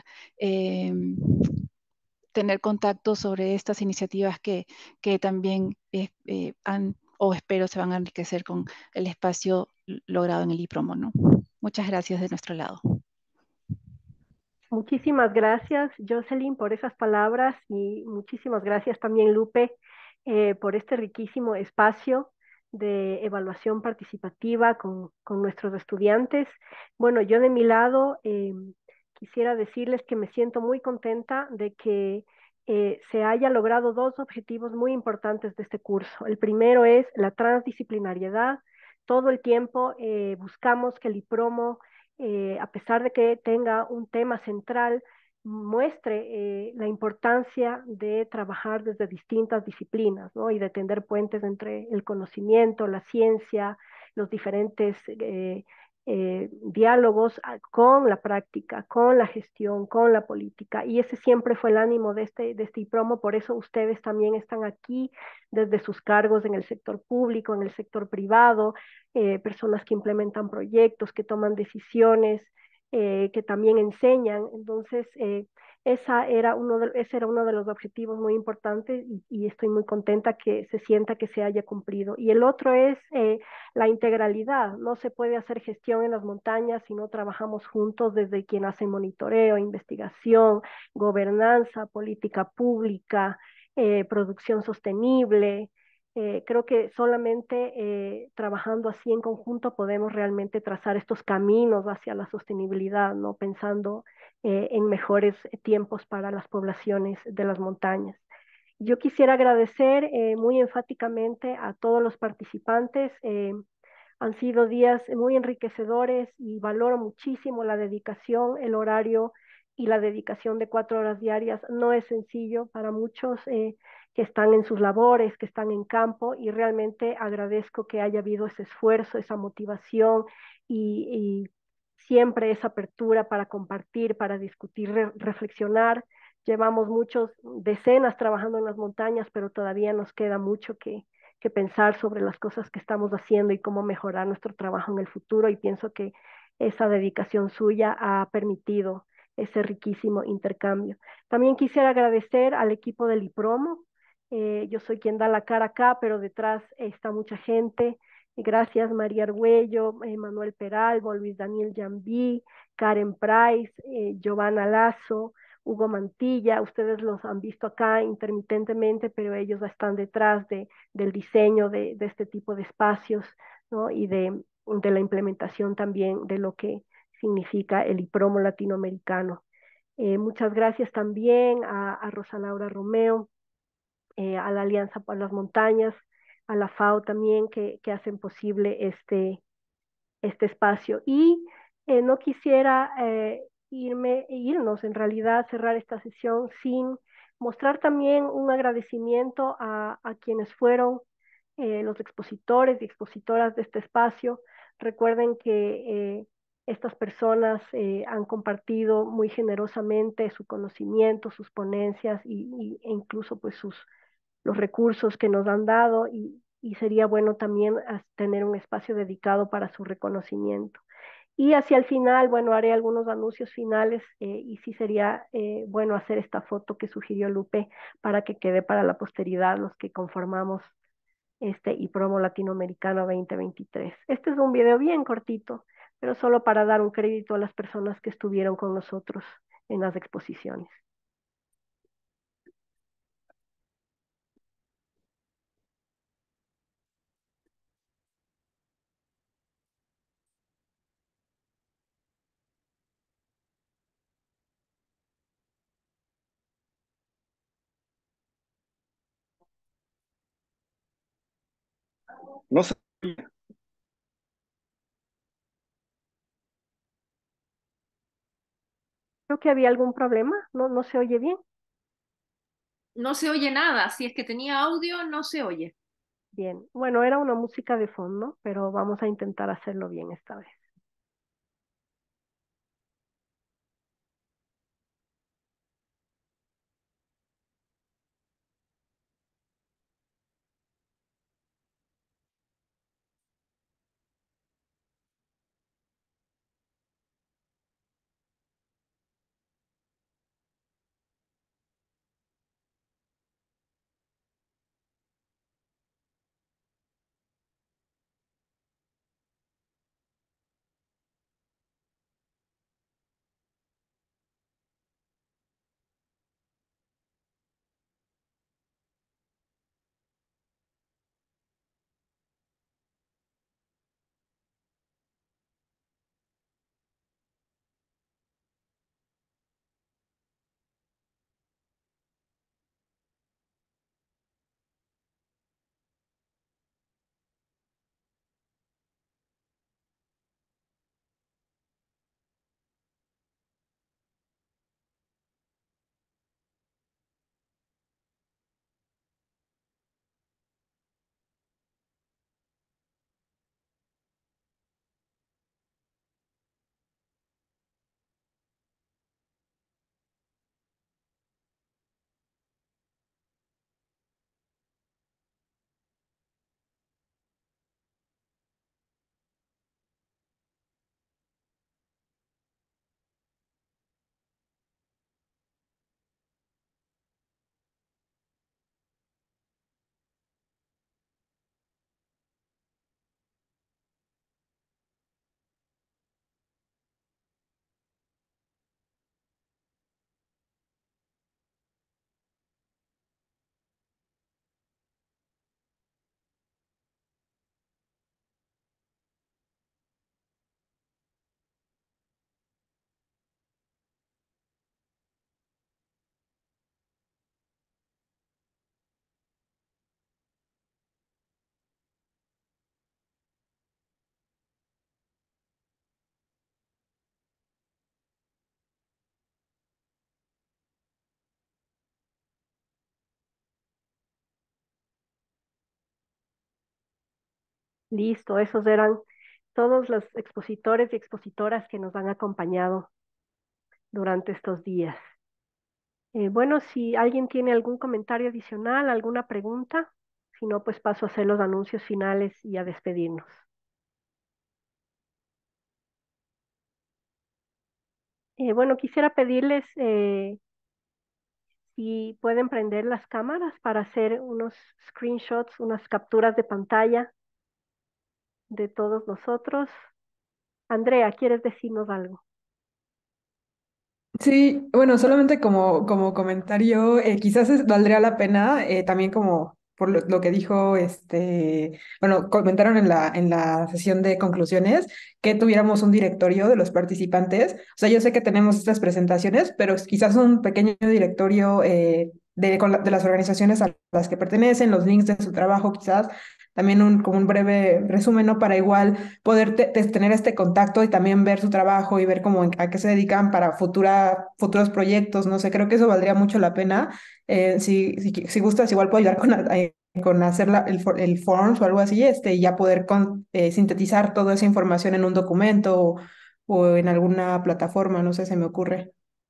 tener contacto sobre estas iniciativas que también han o espero se van a enriquecer con el espacio logrado en el IPROMO, ¿no? Muchas gracias de nuestro lado. Muchísimas gracias, Jocelyn, por esas palabras y muchísimas gracias también, Lupe, por este riquísimo espacio de evaluación participativa con nuestros estudiantes. Bueno, yo de mi lado quisiera decirles que me siento muy contenta de que se haya logrado dos objetivos muy importantes de este curso. El primero es la transdisciplinariedad. Todo el tiempo buscamos que el IPROMO a pesar de que tenga un tema central, muestre la importancia de trabajar desde distintas disciplinas, ¿no? Y de tender puentes entre el conocimiento, la ciencia, los diferentes diálogos con la práctica, con la gestión, con la política. Y ese siempre fue el ánimo de este IPROMO, por eso ustedes también están aquí desde sus cargos en el sector público, en el sector privado, personas que implementan proyectos, que toman decisiones, que también enseñan. Entonces, ese era uno de los objetivos muy importantes y estoy muy contenta que se sienta que se haya cumplido. Y el otro es la integralidad. No se puede hacer gestión en las montañas si no trabajamos juntos desde quien hace monitoreo, investigación, gobernanza, política pública, producción sostenible. Creo que solamente trabajando así en conjunto podemos realmente trazar estos caminos hacia la sostenibilidad, ¿no? Pensando en mejores tiempos para las poblaciones de las montañas. Yo quisiera agradecer muy enfáticamente a todos los participantes. Han sido días muy enriquecedores y valoro muchísimo la dedicación, el horario y la dedicación de 4 horas diarias. No es sencillo para muchos que están en sus labores, que están en campo y realmente agradezco que haya habido ese esfuerzo, esa motivación y siempre esa apertura para compartir, para discutir, reflexionar. Llevamos muchos decenas trabajando en las montañas, pero todavía nos queda mucho que pensar sobre las cosas que estamos haciendo y cómo mejorar nuestro trabajo en el futuro. Y pienso que esa dedicación suya ha permitido ese riquísimo intercambio. También quisiera agradecer al equipo del IPROMO. Yo soy quien da la cara acá, pero detrás está mucha gente. Gracias María Argüello, Manuel Peralbo, Luis Daniel Jambí, Karen Price, Giovanna Lazo, Hugo Mantilla. Ustedes los han visto acá intermitentemente, pero ellos están detrás del diseño de este tipo de espacios, ¿no? Y de la implementación también de lo que significa el IPROMO latinoamericano. Muchas gracias también a Rosa Laura Romeo, a la Alianza por las Montañas, a la FAO también, que hacen posible este espacio. Y no quisiera irnos en realidad, cerrar esta sesión sin mostrar también un agradecimiento a quienes fueron los expositores y expositoras de este espacio. Recuerden que estas personas han compartido muy generosamente su conocimiento, sus ponencias e incluso pues los recursos que nos han dado y sería bueno también tener un espacio dedicado para su reconocimiento. Y hacia el final, bueno, haré algunos anuncios finales y sí sería bueno hacer esta foto que sugirió Lupe para que quede para la posteridad los que conformamos este IPROMO Latinoamericano 2023. Este es un video bien cortito, pero solo para dar un crédito a las personas que estuvieron con nosotros en las exposiciones. No sé. Creo que había algún problema, no se oye bien. No se oye nada, si es que tenía audio, no se oye. Bien, bueno, era una música de fondo, pero vamos a intentar hacerlo bien esta vez. Listo, esos eran todos los expositores y expositoras que nos han acompañado durante estos días. Bueno, si alguien tiene algún comentario adicional, alguna pregunta, si no, pues paso a hacer los anuncios finales y a despedirnos. Bueno, quisiera pedirles si pueden prender las cámaras para hacer unos screenshots, unas capturas de pantalla de todos nosotros. Andrea, ¿quieres decirnos algo? Sí, bueno, solamente como comentario, quizás valdría la pena, también como por lo que dijo, bueno, comentaron en la sesión de conclusiones, que tuviéramos un directorio de los participantes. O sea, yo sé que tenemos estas presentaciones, pero quizás un pequeño directorio de las organizaciones a las que pertenecen, los links de su trabajo, quizás también como un breve resumen, ¿no? Para igual poder tener este contacto y también ver su trabajo y ver cómo a qué se dedican para futuros proyectos, no sé, creo que eso valdría mucho la pena. Si gustas, igual puedo ayudar con hacer el forms o algo así, y ya poder sintetizar toda esa información en un documento o en alguna plataforma, no sé, se me ocurre.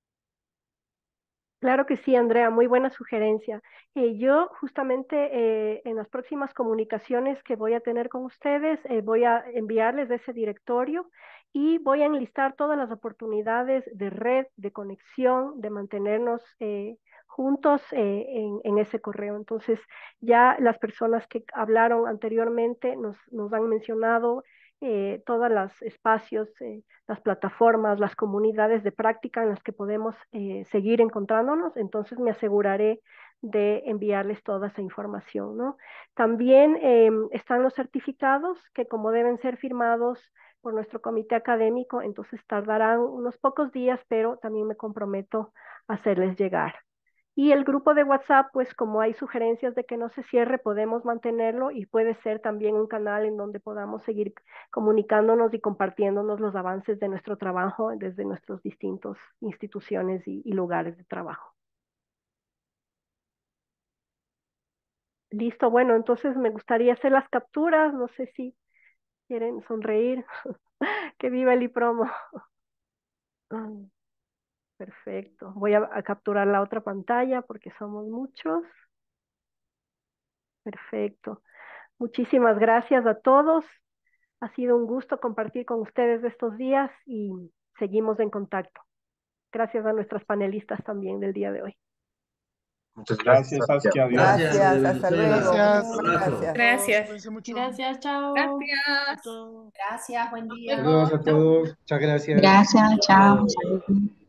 Claro que sí, Andrea, muy buena sugerencia. Yo justamente en las próximas comunicaciones que voy a tener con ustedes, voy a enviarles ese directorio y voy a enlistar todas las oportunidades de red, de conexión, de mantenernos juntos en ese correo. Entonces, ya las personas que hablaron anteriormente nos han mencionado todos los espacios, las plataformas, las comunidades de práctica en las que podemos seguir encontrándonos, entonces me aseguraré de enviarles toda esa información, ¿no? También están los certificados que como deben ser firmados por nuestro comité académico, entonces tardarán unos pocos días, pero también me comprometo a hacerles llegar. Y el grupo de WhatsApp, pues como hay sugerencias de que no se cierre, podemos mantenerlo y puede ser también un canal en donde podamos seguir comunicándonos y compartiéndonos los avances de nuestro trabajo desde nuestras distintas instituciones y lugares de trabajo. Listo, bueno, entonces me gustaría hacer las capturas, no sé si quieren sonreír. Que viva el IPROMO. Perfecto. Voy a capturar la otra pantalla porque somos muchos. Perfecto. Muchísimas gracias a todos. Ha sido un gusto compartir con ustedes estos días y seguimos en contacto. Gracias a nuestras panelistas también del día de hoy. Muchas gracias, Saskia. Saskia. Gracias, hasta luego. Gracias. Gracias. Gracias. Gracias, chao. Gracias. Chao. Gracias, buen día. Saludos a todos. Muchas gracias. Gracias, chao. Chao. Saludos.